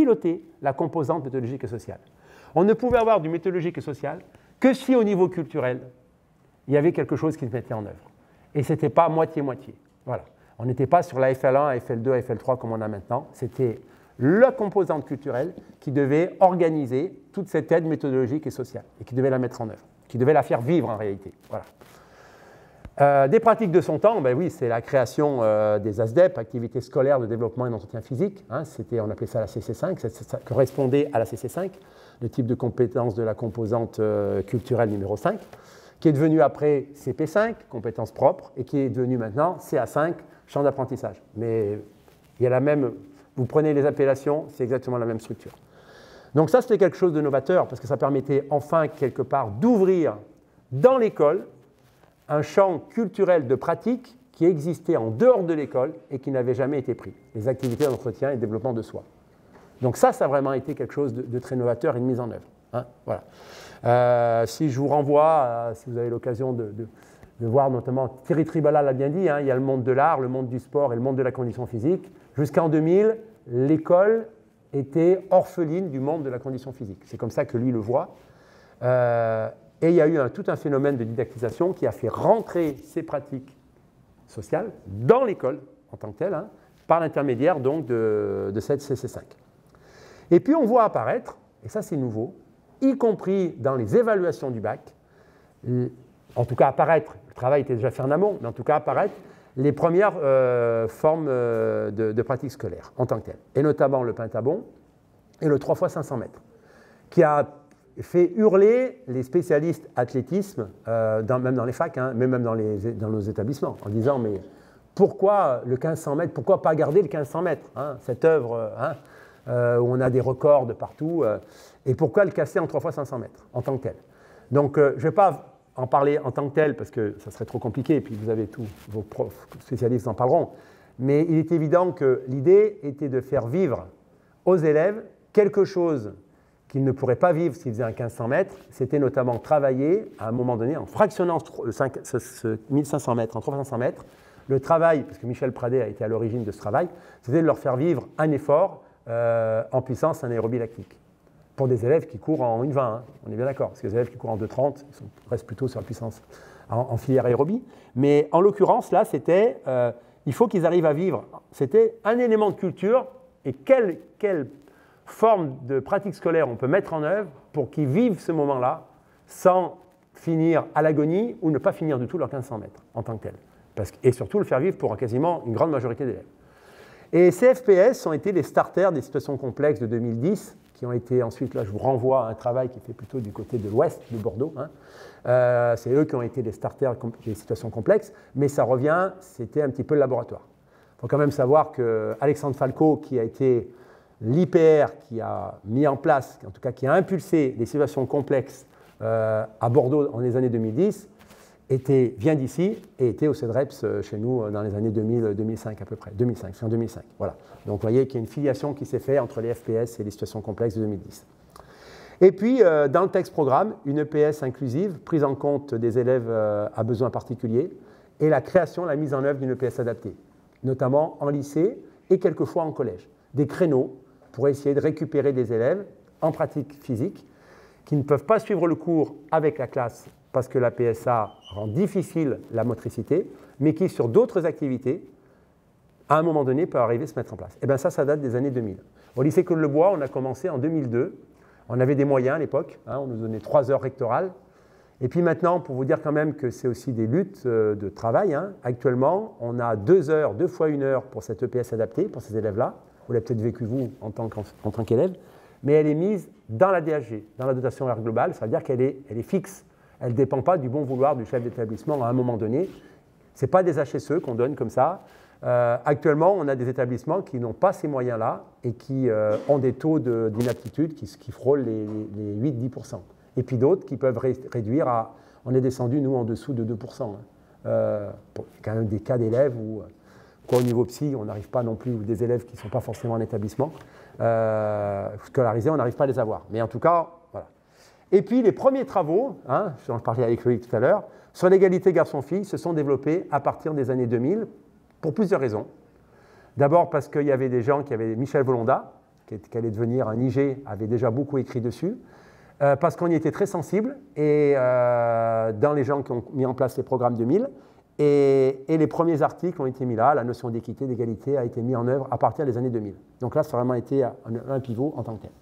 la composante méthodologique et sociale. On ne pouvait avoir du méthodologique et social que si au niveau culturel, il y avait quelque chose qui se mettait en œuvre. Et ce n'était pas moitié-moitié. Voilà. On n'était pas sur la FL1, FL2, FL3 comme on a maintenant. C'était la composante culturelle qui devait organiser toute cette aide méthodologique et sociale et qui devait la mettre en œuvre, qui devait la faire vivre en réalité. Voilà. Des pratiques de son temps, ben oui, c'est la création des ASDEP, activités scolaires de développement et d'entretien physique. Hein, on appelait ça la CC5, ça correspondait à la CC5, le type de compétence de la composante culturelle numéro 5, qui est devenue après CP5, compétences propres, et qui est devenue maintenant CA5, champ d'apprentissage. Mais il y a la même, vous prenez les appellations, c'est exactement la même structure. Donc ça, c'était quelque chose de novateur, parce que ça permettait enfin, quelque part, d'ouvrir dans l'école un champ culturel de pratique qui existait en dehors de l'école et qui n'avait jamais été pris, les activités d'entretien et de développement de soi. Donc ça a vraiment été quelque chose de très novateur et de mise en œuvre. Hein, voilà. Si je vous renvoie, si vous avez l'occasion de voir notamment, Thierry Tribala l'a bien dit, hein, il y a le monde de l'art, le monde du sport et le monde de la condition physique. Jusqu'en 2000, l'école était orpheline du monde de la condition physique. C'est comme ça que lui le voit. Et il y a eu tout un phénomène de didactisation qui a fait rentrer ces pratiques sociales dans l'école en tant que telle, hein, par l'intermédiaire donc de cette CC5. Et puis on voit apparaître, et ça c'est nouveau, y compris dans les évaluations du bac, en tout cas apparaître, le travail était déjà fait en amont, mais en tout cas apparaître les premières formes de pratiques scolaires en tant que telles, et notamment le pentabond et le 3 x 500 mètres, qui a fait hurler les spécialistes athlétisme, même dans les facs, hein, mais même dans nos établissements, en disant mais pourquoi le 1500 mètres, pourquoi pas garder le 1500 mètres, hein, cette œuvre hein, où on a des records de partout, et pourquoi le casser en 3 x 500 mètres en tant que tel. Donc je ne vais pas en parler en tant que tel parce que ça serait trop compliqué, et puis vous avez tous vos profs spécialistes en parleront, mais il est évident que l'idée était de faire vivre aux élèves quelque chose qu'ils ne pourraient pas vivre s'ils faisaient un 1500 mètres, c'était notamment travailler à un moment donné en fractionnant ce 1500 mètres en 3500 mètres. Le travail, parce que Michel Pradet a été à l'origine de ce travail, c'était de leur faire vivre un effort en puissance anaérobie lactique. Pour des élèves qui courent en 1,20, hein, on est bien d'accord, parce que les élèves qui courent en 2,30 restent plutôt sur la puissance en filière aérobie. Mais en l'occurrence, là, c'était, il faut qu'ils arrivent à vivre. C'était un élément de culture, et quelle forme de pratique scolaire on peut mettre en œuvre pour qu'ils vivent ce moment-là sans finir à l'agonie ou ne pas finir du tout leur 1500 mètres en tant que tel. Et surtout le faire vivre pour quasiment une grande majorité d'élèves. Et ces FPS ont été les starters des situations complexes de 2010, qui ont été ensuite, là je vous renvoie à un travail qui fait plutôt du côté de l'ouest de Bordeaux. Hein. C'est eux qui ont été les starters des situations complexes, mais ça revient, c'était un petit peu le laboratoire. Il faut quand même savoir qu'Alexandre Falco, qui a été l'IPR qui a mis en place, en tout cas qui a impulsé les situations complexes à Bordeaux dans les années 2010, vient d'ici et était au CEDREPS chez nous dans les années 2000-2005 à peu près. 2005, c'est en 2005. Voilà. Donc vous voyez qu'il y a une filiation qui s'est faite entre les FPS et les situations complexes de 2010. Et puis, dans le texte programme, une EPS inclusive, prise en compte des élèves à besoins particuliers, et la création, la mise en œuvre d'une EPS adaptée, notamment en lycée et quelquefois en collège. Des créneaux pour essayer de récupérer des élèves en pratique physique qui ne peuvent pas suivre le cours avec la classe parce que la PSA rend difficile la motricité, mais qui, sur d'autres activités, à un moment donné, peut arriver à se mettre en place. Et bien ça date des années 2000. Au lycée Cole-le-Bois, on a commencé en 2002. On avait des moyens à l'époque, hein, on nous donnait 3 heures rectorales. Et puis maintenant, pour vous dire quand même que c'est aussi des luttes de travail, hein, actuellement, on a 2 heures, 2 fois 1 heure pour cette EPS adaptée, pour ces élèves-là. Vous l'avez peut-être vécu, vous, en tant qu'élève, mais elle est mise dans la DHG, dans la dotation horaire globale, ça veut dire qu'elle est fixe. Elle ne dépend pas du bon vouloir du chef d'établissement à un moment donné. Ce n'est pas des HSE qu'on donne comme ça. Actuellement, on a des établissements qui n'ont pas ces moyens-là et qui ont des taux d'inaptitude qui frôlent les 8-10%. Et puis d'autres qui peuvent réduire à... On est descendu, nous, en dessous de 2%. Hein. Il y a quand même des cas d'élèves où... Au niveau psy, on n'arrive pas non plus, ou des élèves qui ne sont pas forcément en établissement, scolarisés, on n'arrive pas à les avoir. Mais en tout cas, voilà. Et puis les premiers travaux, hein, j'en parlais avec Loïc tout à l'heure, sur l'égalité garçon-fille se sont développés à partir des années 2000 pour plusieurs raisons. D'abord parce qu'il y avait des gens qui avaient, Michel Volonda, qui allait devenir un IG, avait déjà beaucoup écrit dessus, parce qu'on y était très sensible, et dans les gens qui ont mis en place les programmes 2000, et les premiers articles ont été mis là, la notion d'équité, d'égalité a été mise en œuvre à partir des années 2000. Donc là, ça a vraiment été un pivot en tant que tel.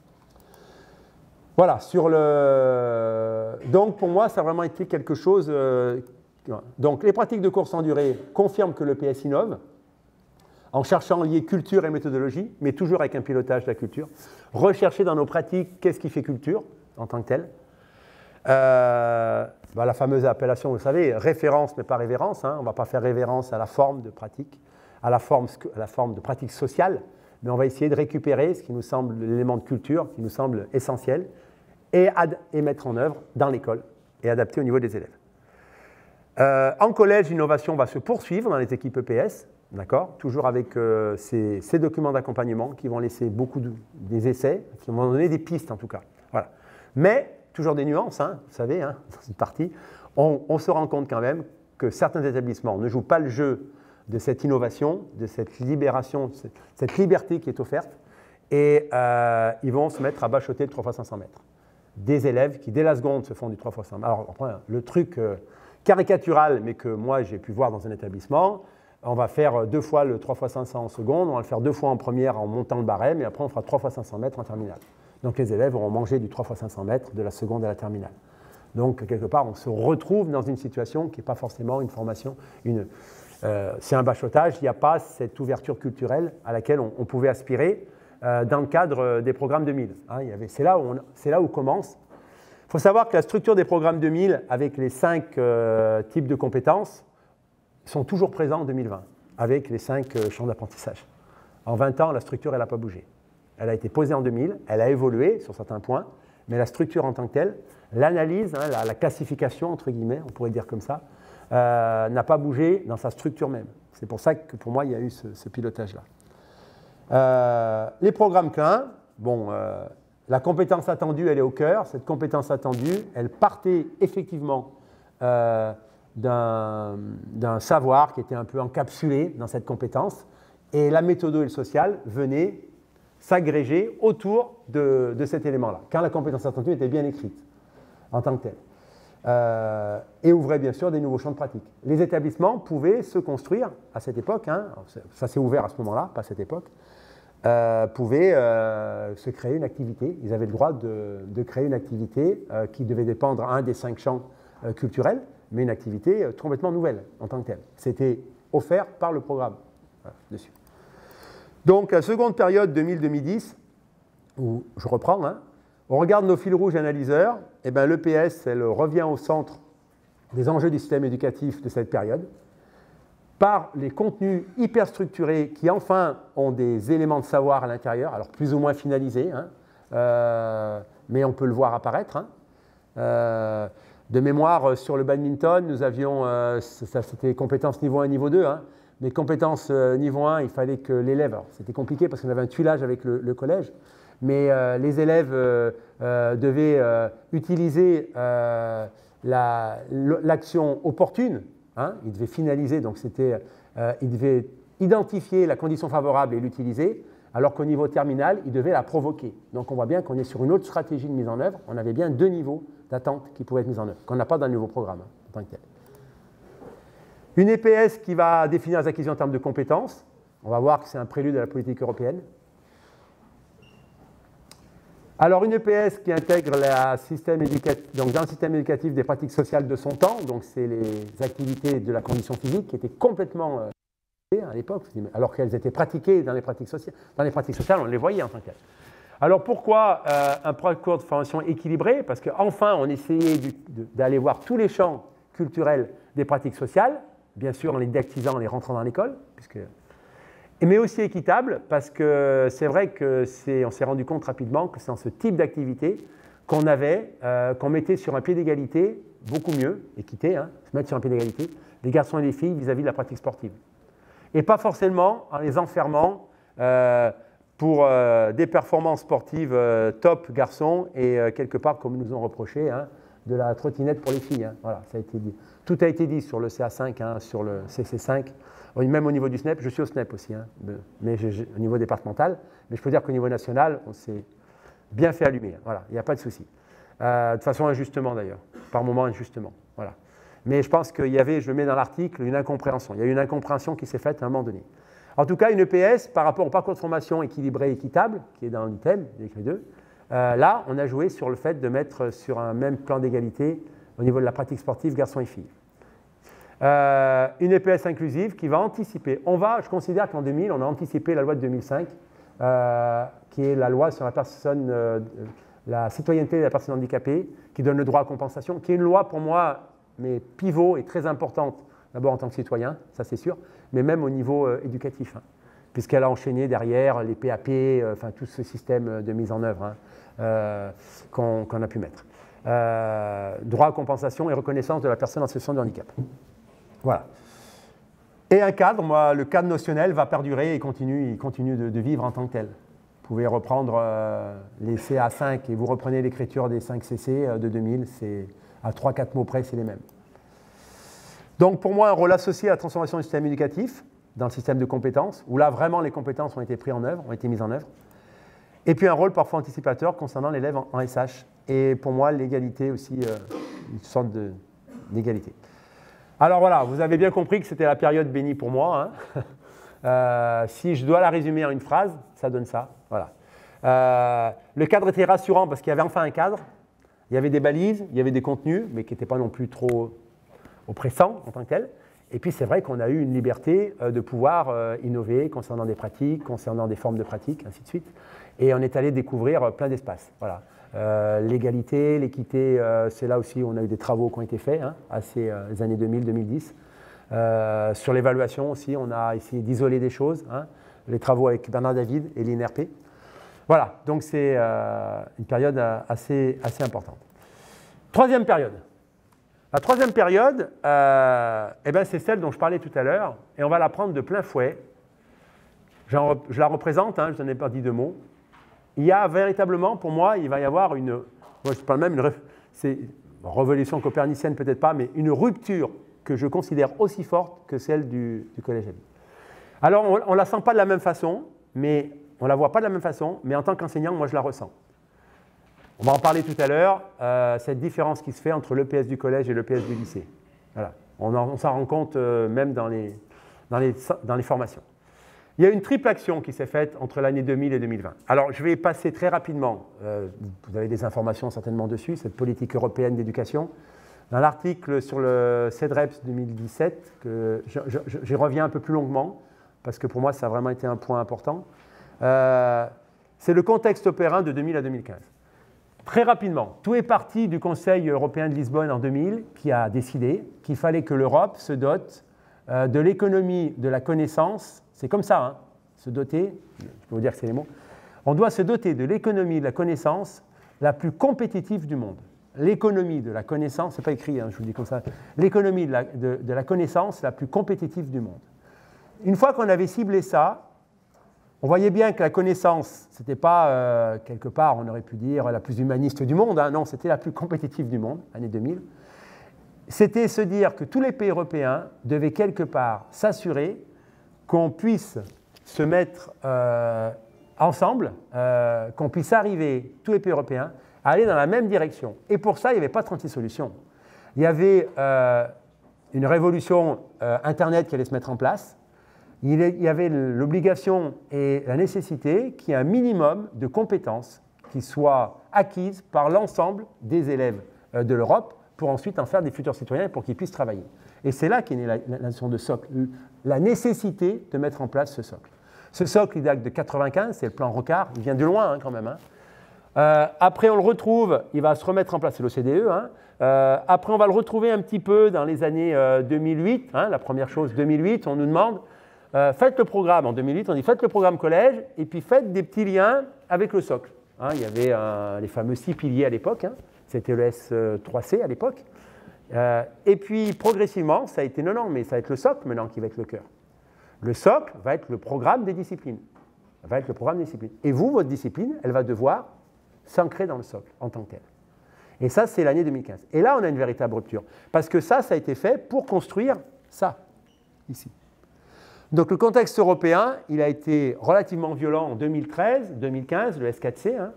Voilà, donc pour moi, ça a vraiment été quelque chose Donc, les pratiques de course en durée confirment que l'EPS innove en cherchant à lier culture et méthodologie, mais toujours avec un pilotage de la culture. Rechercher dans nos pratiques qu'est-ce qui fait culture en tant que tel. La fameuse appellation, vous savez, référence mais pas révérence. Hein. On ne va pas faire révérence à la forme de pratique, à la forme de pratique sociale, mais on va essayer de récupérer ce qui nous semble l'élément de culture, qui nous semble essentiel, et mettre en œuvre dans l'école et adapter au niveau des élèves. En collège, l'innovation va se poursuivre dans les équipes EPS, d'accord, toujours avec ces documents d'accompagnement qui vont laisser beaucoup des essais, qui vont donner des pistes en tout cas. Voilà. Mais, toujours des nuances, hein, vous savez, hein, dans une partie, on se rend compte quand même que certains établissements ne jouent pas le jeu de cette innovation, de cette libération, cette liberté qui est offerte, et ils vont se mettre à bachoter le 3x500 mètres. Des élèves qui, dès la seconde, se font du 3x100 mètres. Alors, après, le truc caricatural, mais que moi, j'ai pu voir dans un établissement, on va faire 2 fois le 3x500 en seconde, on va le faire 2 fois en première en montant le barème, et après, on fera 3x500 mètres en terminale. Donc, les élèves auront mangé du 3x500 mètres de la seconde à la terminale. Donc, quelque part, on se retrouve dans une situation qui n'est pas forcément une formation, c'est un bachotage, il n'y a pas cette ouverture culturelle à laquelle on pouvait aspirer dans le cadre des programmes 2000. Hein, c'est là où commence. Il faut savoir que la structure des programmes 2000, avec les 5 types de compétences, sont toujours présents en 2020, avec les 5 champs d'apprentissage. En 20 ans, la structure, elle n'a pas bougé. Elle a été posée en 2000, elle a évolué sur certains points, mais la structure en tant que telle, l'analyse, hein, la classification, entre guillemets, on pourrait dire comme ça, n'a pas bougé dans sa structure même. C'est pour ça que pour moi, il y a eu ce pilotage-là. Les programmes Klein, la compétence attendue, elle est au cœur. Cette compétence attendue, elle partait effectivement d'un savoir qui était un peu encapsulé dans cette compétence, et la méthodo et le social venaient s'agréger autour de cet élément-là, quand la compétence attendue était bien écrite en tant que telle. Et ouvrait bien sûr des nouveaux champs de pratique. Les établissements pouvaient se construire à cette époque, hein, ça s'est ouvert à ce moment-là, pas à cette époque, pouvaient se créer une activité. Ils avaient le droit de créer une activité qui devait dépendre un des 5 champs culturels, mais une activité complètement nouvelle en tant que telle. C'était offert par le programme dessus. Donc, la seconde période 2000-2010, où je reprends, hein, on regarde nos fils rouges analyseurs, et bien l'EPS, elle revient au centre des enjeux du système éducatif de cette période, par les contenus hyper structurés qui enfin ont des éléments de savoir à l'intérieur, alors plus ou moins finalisés, hein, mais on peut le voir apparaître. Hein. De mémoire, sur le badminton, nous avions, c'était compétences niveau 1 et niveau 2, hein, mais compétences niveau 1, il fallait que l'élève, c'était compliqué parce qu'on avait un tuilage avec le collège, mais les élèves devaient utiliser l'action opportune, hein, ils devaient finaliser, donc ils devaient identifier la condition favorable et l'utiliser, alors qu'au niveau terminal, ils devaient la provoquer. Donc on voit bien qu'on est sur une autre stratégie de mise en œuvre, on avait bien 2 niveaux d'attente qui pouvaient être mis en œuvre, qu'on n'a pas dans le nouveau programme en tant que tel. Une EPS qui va définir les acquisitions en termes de compétences, on va voir que c'est un prélude à la politique européenne. Alors, une EPS qui intègre dans le système éducatif des pratiques sociales de son temps, donc c'est les activités de la condition physique qui étaient complètement à l'époque, alors qu'elles étaient pratiquées dans les pratiques sociales. Dans les pratiques sociales, on les voyait en tant que telles. Alors, pourquoi un parcours de formation équilibré? Parce qu'enfin, on essayait d'aller voir tous les champs culturels des pratiques sociales, bien sûr en les didactisant, en les rentrant dans l'école, mais aussi équitable, parce que c'est vrai qu'on s'est rendu compte rapidement que c'est dans ce type d'activité qu'on mettait sur un pied d'égalité, beaucoup mieux, équité, hein, se mettre sur un pied d'égalité, les garçons et les filles vis-à-vis de la pratique sportive. Et pas forcément en les enfermant pour des performances sportives top garçons et quelque part, comme nous ont reproché, hein, de la trottinette pour les filles. Hein. Voilà, ça a été dit. Tout a été dit sur le CA5, hein, sur le CC5, même au niveau du SNEP. Je suis au SNEP aussi, hein, mais au niveau départemental. Mais je peux dire qu'au niveau national, on s'est bien fait allumer. Voilà, il n'y a pas de souci. De façon injustement d'ailleurs, par moments injustement. Voilà. Mais je pense qu'il y avait, je le mets dans l'article, une incompréhension. Il y a eu une incompréhension qui s'est faite à un moment donné. En tout cas, une EPS, par rapport au parcours de formation équilibré et équitable, qui est dans le thème, j'ai écrit 2, là, on a joué sur le fait de mettre sur un même plan d'égalité au niveau de la pratique sportive garçons et filles. Une EPS inclusive qui va anticiper. Je considère qu'en 2000, on a anticipé la loi de 2005, qui est la loi sur la citoyenneté de la personne handicapée, qui donne le droit à compensation, qui est une loi pour moi, mais pivot et très importante, d'abord en tant que citoyen, ça c'est sûr, mais même au niveau éducatif, hein, puisqu'elle a enchaîné derrière les PAP, enfin tout ce système de mise en œuvre qu'on a pu mettre. Droit à compensation et reconnaissance de la personne en situation de handicap. Voilà. Et un cadre, moi, le cadre notionnel va perdurer et il continue de vivre en tant que tel. Vous pouvez reprendre les CA5 et vous reprenez l'écriture des 5 CC de 2000, c'est à 3-4 mots près, c'est les mêmes. Donc pour moi, un rôle associé à la transformation du système éducatif, dans le système de compétences, où là vraiment les compétences ont été mises en œuvre. Et puis un rôle parfois anticipateur concernant l'élève en SH. Et pour moi, l'égalité aussi, une sorte d'égalité. Alors voilà, vous avez bien compris que c'était la période bénie pour moi. Hein. Si je dois la résumer en une phrase, ça donne ça. Voilà. Le cadre était rassurant parce qu'il y avait enfin un cadre. Il y avait des balises, il y avait des contenus, mais qui n'étaient pas non plus trop oppressants en tant que tels. Et puis c'est vrai qu'on a eu une liberté de pouvoir innover concernant des pratiques, concernant des formes de pratiques, ainsi de suite. Et on est allé découvrir plein d'espaces. Voilà. L'égalité, l'équité, c'est là aussi où on a eu des travaux qui ont été faits, hein, à ces années 2000-2010. Sur l'évaluation aussi, on a essayé d'isoler des choses, hein, les travaux avec Bernard David et l'INRP. Voilà, donc c'est une période assez importante. Troisième période. La troisième période, c'est celle dont je parlais tout à l'heure, et on va la prendre de plein fouet. Je la représente, hein, je n'en ai pas dit deux mots. Il y a véritablement, pour moi, il va y avoir moi je parle même, c'est révolution copernicienne peut-être pas, mais une rupture que je considère aussi forte que celle du collège à vie. Alors, on ne la sent pas de la même façon, mais on ne la voit pas de la même façon, mais en tant qu'enseignant, moi je la ressens. On va en parler tout à l'heure, cette différence qui se fait entre l'EPS du collège et l'EPS du lycée. Voilà. On s'en rend compte même dans les formations. Il y a une triple action qui s'est faite entre l'année 2000 et 2020. Alors, je vais passer très rapidement, vous avez des informations certainement dessus, cette politique européenne d'éducation. Dans l'article sur le CEDREPS 2017, j'y reviens un peu plus longuement, parce que pour moi, ça a vraiment été un point important. C'est le contexte opérin de 2000 à 2015. Très rapidement, tout est parti du Conseil européen de Lisbonne en 2000, qui a décidé qu'il fallait que l'Europe se dote de l'économie de la connaissance. C'est comme ça, hein, se doter, je peux vous dire que c'est les mots. On doit se doter de l'économie de la connaissance la plus compétitive du monde. L'économie de la connaissance, c'est pas écrit, hein, je vous le dis comme ça, l'économie de la connaissance la plus compétitive du monde. Une fois qu'on avait ciblé ça, on voyait bien que la connaissance, ce n'était pas, quelque part, on aurait pu dire, la plus humaniste du monde, hein, non, c'était la plus compétitive du monde, année 2000. C'était se dire que tous les pays européens devaient quelque part s'assurer qu'on puisse se mettre ensemble, qu'on puisse arriver, tous les pays européens, à aller dans la même direction. Et pour ça, il n'y avait pas 36 solutions. Il y avait une révolution Internet qui allait se mettre en place. Il y avait l'obligation et la nécessité qu'il y ait un minimum de compétences qui soient acquises par l'ensemble des élèves de l'Europe pour ensuite en faire des futurs citoyens pour qu'ils puissent travailler. Et c'est là qu'est née la notion de socle, la nécessité de mettre en place ce socle. Ce socle, il date de 1995, c'est le plan Rocard, il vient de loin hein, quand même. Hein. Après, on le retrouve, il va se remettre en place, c'est l'OCDE. Hein. Après, on va le retrouver un petit peu dans les années 2008. Hein, la première chose, 2008, on nous demande faites le programme, en 2008, on dit faites le programme collège et puis faites des petits liens avec le socle. Hein, il y avait les fameux 6 piliers à l'époque, hein, c'était le S3C à l'époque. Et puis progressivement, ça a été non, mais ça va être le socle maintenant qui va être le cœur. Le socle va être le programme des disciplines. Va être le programme des disciplines. Et vous, votre discipline, elle va devoir s'ancrer dans le socle en tant que telle. Et ça, c'est l'année 2015. Et là, on a une véritable rupture. Parce que ça a été fait pour construire ça, ici. Donc le contexte européen, il a été relativement violent en 2013, 2015, le S4C, hein,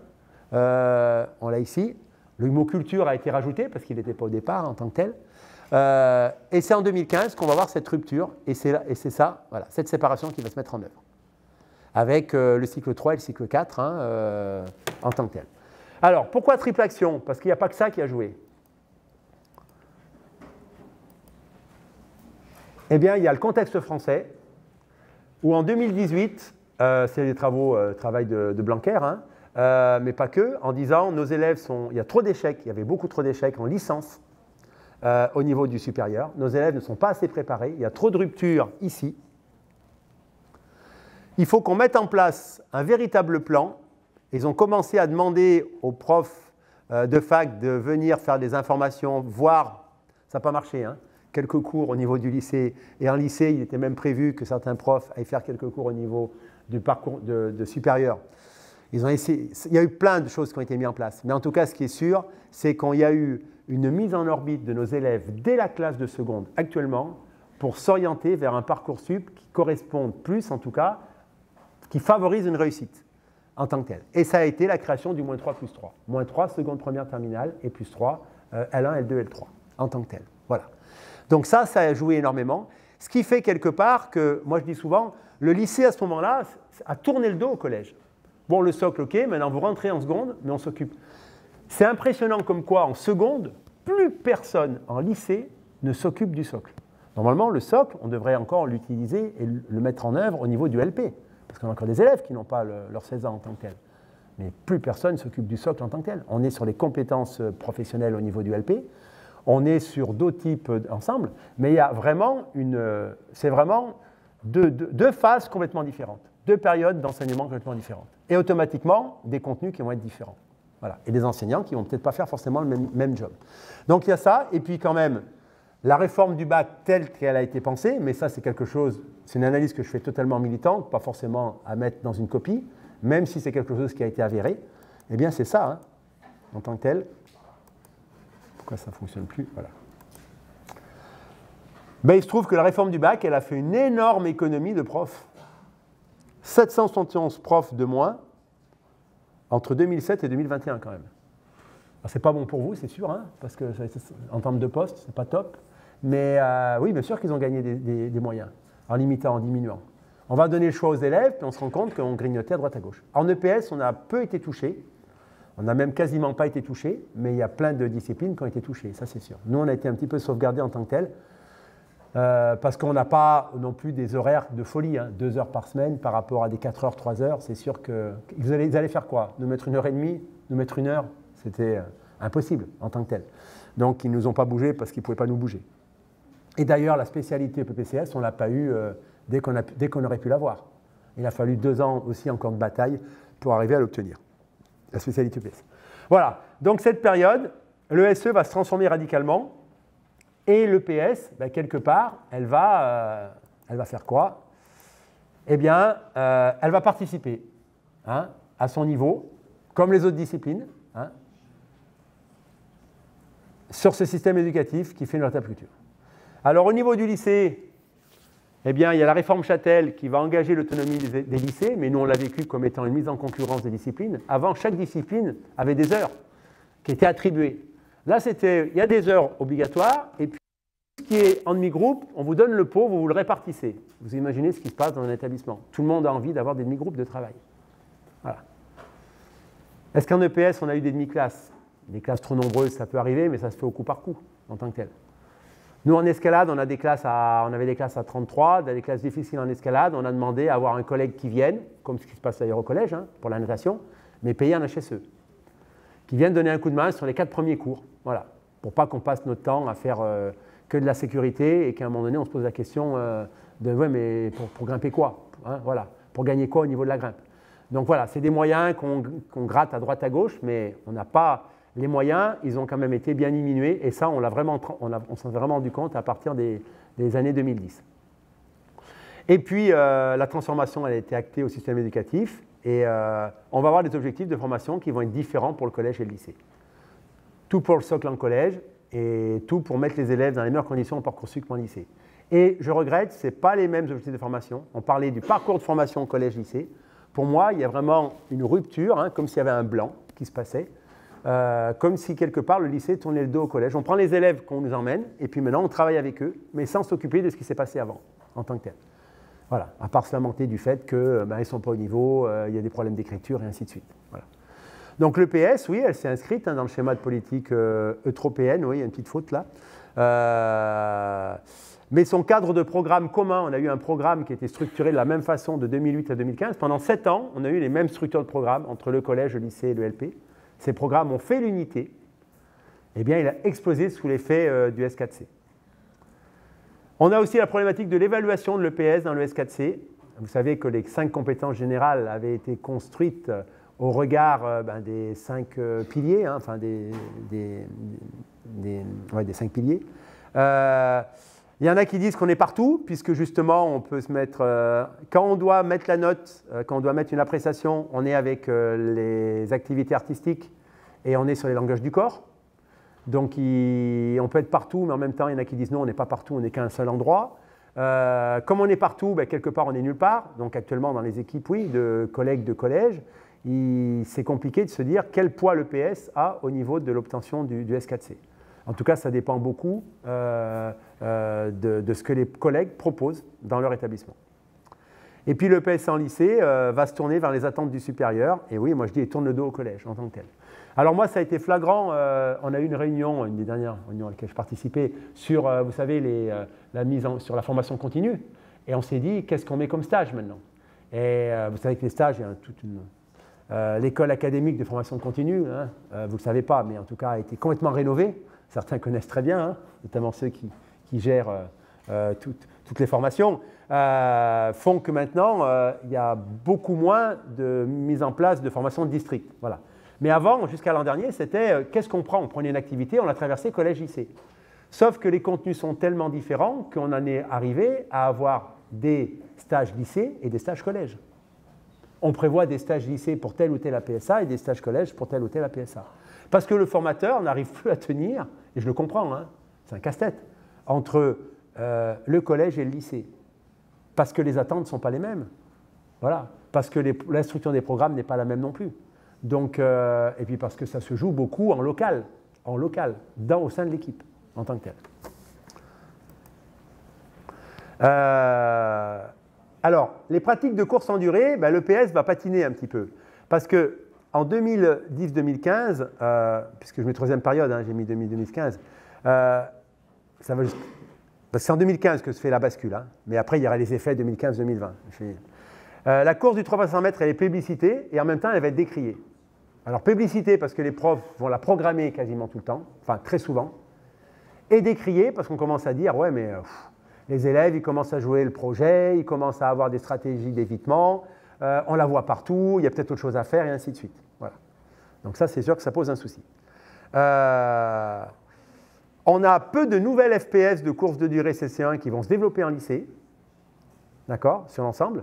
on l'a ici. Le mot culture a été rajouté parce qu'il n'était pas au départ en tant que tel. Et c'est en 2015 qu'on va voir cette rupture, et c'est ça, voilà, cette séparation qui va se mettre en œuvre. Avec le cycle 3 et le cycle 4 hein, en tant que tel. Alors, pourquoi triple action? Parce qu'il n'y a pas que ça qui a joué. Eh bien, il y a le contexte français, où en 2018, c'est les travail de Blanquer, hein, mais pas que, en disant nos élèves il y a trop d'échecs, il y avait beaucoup trop d'échecs en licence au niveau du supérieur. Nos élèves ne sont pas assez préparés, il y a trop de ruptures ici. Il faut qu'on mette en place un véritable plan. Ils ont commencé à demander aux profs de fac de venir faire des informations, voir, ça n'a pas marché, hein, quelques cours au niveau du lycée. Et en lycée, il était même prévu que certains profs aillent faire quelques cours au niveau du parcours de supérieur. Ils ont essayé, il y a eu plein de choses qui ont été mises en place. Mais en tout cas, ce qui est sûr, c'est qu'il y a eu une mise en orbite de nos élèves dès la classe de seconde actuellement pour s'orienter vers un Parcoursup qui corresponde plus, en tout cas, qui favorise une réussite en tant que telle. Et ça a été la création du -3 plus 3. -3, seconde, première, terminale, et plus 3, L1, L2, L3, en tant que tel. Voilà. Donc ça a joué énormément. Ce qui fait quelque part que, moi je dis souvent, le lycée à ce moment-là a tourné le dos au collège. Bon, le socle, ok, maintenant vous rentrez en seconde, mais on s'occupe. C'est impressionnant comme quoi, en seconde, plus personne en lycée ne s'occupe du socle. Normalement, le socle, on devrait encore l'utiliser et le mettre en œuvre au niveau du LP. Parce qu'on a encore des élèves qui n'ont pas leurs 16 ans en tant que tel. Mais plus personne ne s'occupe du socle en tant que tel. On est sur les compétences professionnelles au niveau du LP. On est sur d'autres types ensemble. Mais il y a vraiment c'est vraiment deux phases complètement différentes. Deux périodes d'enseignement complètement différentes. Et automatiquement, des contenus qui vont être différents. Voilà. Et des enseignants qui ne vont peut-être pas faire forcément le même job. Donc il y a ça. Et puis quand même, la réforme du bac telle qu'elle a été pensée, mais ça c'est quelque chose, c'est une analyse que je fais totalement militante, pas forcément à mettre dans une copie, même si c'est quelque chose qui a été avéré, eh bien c'est ça, hein, en tant que tel. Pourquoi ça ne fonctionne plus? Voilà. Ben, il se trouve que la réforme du bac, elle a fait une énorme économie de profs. 771 profs de moins entre 2007 et 2021 quand même. C'est pas bon pour vous, c'est sûr, hein, parce que en termes de postes, c'est pas top. Mais oui, bien sûr qu'ils ont gagné des moyens, en limitant, en diminuant. On va donner le choix aux élèves, puis on se rend compte qu'on grignotait à droite à gauche. En EPS, on a peu été touché. On n'a même quasiment pas été touché, mais il y a plein de disciplines qui ont été touchées, ça c'est sûr. Nous, on a été un petit peu sauvegardés en tant que tel, parce qu'on n'a pas non plus des horaires de folie, hein, 2 heures par semaine par rapport à des 4 heures, 3 heures. C'est sûr que... Vous allez faire quoi? Nous mettre 1h30, nous mettre 1 heure? C'était impossible en tant que tel. Donc, ils ne nous ont pas bougé parce qu'ils ne pouvaient pas nous bouger. Et d'ailleurs, la spécialité PPCS, on ne l'a pas eue dès qu'on aurait pu l'avoir. Il a fallu 2 ans aussi encore de bataille pour arriver à l'obtenir, la spécialité PS. Voilà, donc cette période, l'ESE va se transformer radicalement et l'EPS, ben, quelque part, elle va faire quoi? Eh bien, elle va participer, hein, à son niveau, comme les autres disciplines, hein, sur ce système éducatif qui fait une véritable culture. Alors au niveau du lycée, eh bien, il y a la réforme Châtel qui va engager l'autonomie des lycées, mais nous on l'a vécu comme étant une mise en concurrence des disciplines. Avant, chaque discipline avait des heures qui étaient attribuées. Là, il y a des heures obligatoires, et puis tout ce qui est en demi-groupe, on vous donne le pot, vous le répartissez. Vous imaginez ce qui se passe dans un établissement. Tout le monde a envie d'avoir des demi-groupes de travail. Voilà. Est-ce qu'en EPS, on a eu des demi-classes? Des classes trop nombreuses, ça peut arriver, mais ça se fait au coup par coup, en tant que tel. Nous, en escalade, on avait des classes à 33, des classes difficiles en escalade. On a demandé à avoir un collègue qui vienne, comme ce qui se passe d'ailleurs au collège, hein, pour la natation, mais payé en HSE, qui vienne donner un coup de main sur les 4 premiers cours. Voilà, pour pas qu'on passe notre temps à faire que de la sécurité et qu'à un moment donné, on se pose la question de « ouais, mais pour grimper quoi, hein, voilà, pour gagner quoi au niveau de la grimpe ?» Donc voilà, c'est des moyens qu'on gratte à droite à gauche, mais on n'a pas... Les moyens, ils ont quand même été bien diminués et ça, on s'en est vraiment rendu compte à partir des années 2010. Et puis, la transformation, elle a été actée au système éducatif et on va avoir des objectifs de formation qui vont être différents pour le collège et le lycée. Tout pour le socle en collège et tout pour mettre les élèves dans les meilleures conditions en Parcoursup en lycée. Et je regrette, ce n'est pas les mêmes objectifs de formation. On parlait du parcours de formation collège-lycée. Pour moi, il y a vraiment une rupture, hein, comme s'il y avait un blanc qui se passait. Comme si quelque part le lycée tournait le dos au collège. On prend les élèves qu'on nous emmène et puis maintenant on travaille avec eux, mais sans s'occuper de ce qui s'est passé avant, en tant que tel. Voilà, à part se lamenter du fait qu'ils ne sont pas au niveau, il y a des problèmes d'écriture et ainsi de suite. Voilà. Donc l'EPS, oui, elle s'est inscrite hein, dans le schéma de politique eutropéenne, oui, il y a une petite faute là. Mais son cadre de programme commun, on a eu un programme qui était structuré de la même façon de 2008 à 2015. Pendant 7 ans, on a eu les mêmes structures de programme entre le collège, le lycée et le LP. Ces programmes ont fait l'unité. Eh bien, il a explosé sous l'effet du S4C. On a aussi la problématique de l'évaluation de l'EPS dans le S4C. Vous savez que les 5 compétences générales avaient été construites au regard des 5 piliers, hein, enfin des 5 piliers. Il y en a qui disent qu'on est partout, puisque justement, on peut se mettre... quand on doit mettre la note, quand on doit mettre une appréciation, on est avec les activités artistiques et on est sur les langages du corps. Donc, on peut être partout, mais en même temps, il y en a qui disent non, on n'est pas partout, on n'est qu'à un seul endroit. Comme on est partout, quelque part, on est nulle part. Donc, actuellement, dans les équipes, oui, de collègues de collège, c'est compliqué de se dire quel poids l'EPS a au niveau de l'obtention du S4C. En tout cas, ça dépend beaucoup de ce que les collègues proposent dans leur établissement. Et puis, l'EPS en lycée va se tourner vers les attentes du supérieur. Et oui, moi, je dis, il tourne le dos au collège en tant que tel. Alors moi, ça a été flagrant. On a eu une réunion, une des dernières réunions à laquelle je participais, sur, vous savez, sur la formation continue. Et on s'est dit, qu'est-ce qu'on met comme stage maintenant? Et vous savez que les stages, il y a toute une... l'école académique de formation continue, hein, vous ne le savez pas, mais en tout cas, a été complètement rénovée. Certains connaissent très bien, hein, notamment ceux qui gèrent toutes les formations, font que maintenant, il y a beaucoup moins de mise en place de formation de district. Voilà. Mais avant, jusqu'à l'an dernier, c'était qu'est-ce qu'on prend? On prenait une activité, on l'a traversée collège-lycée. Sauf que les contenus sont tellement différents qu'on en est arrivé à avoir des stages lycée et des stages collège. On prévoit des stages lycée pour tel ou tel APSA et des stages collège pour tel ou tel APSA. Parce que le formateur n'arrive plus à tenir, et je le comprends, hein, c'est un casse-tête, entre le collège et le lycée. Parce que les attentes ne sont pas les mêmes. Voilà. Parce que l'instruction des programmes n'est pas la même non plus. Donc, et puis parce que ça se joue beaucoup en local, au sein de l'équipe, en tant que tel. Alors, les pratiques de course en durée, l'EPS va patiner un petit peu. Parce qu'en 2010-2015, puisque je mets troisième période, hein, j'ai mis 2000-2015, ça va juste... C'est en 2015 que se fait la bascule, hein, mais après il y aura les effets 2015-2020. La course du 300 mètres, elle est plébiscitée et en même temps elle va être décriée. Alors plébiscitée parce que les profs vont la programmer quasiment tout le temps, enfin très souvent, et décriée parce qu'on commence à dire ouais mais les élèves ils commencent à jouer le projet, ils commencent à avoir des stratégies d'évitement, on la voit partout, il y a peut-être autre chose à faire et ainsi de suite. Voilà. Donc ça c'est sûr que ça pose un souci. On a peu de nouvelles FPS de course de durée CC1 qui vont se développer en lycée, d'accord, sur l'ensemble.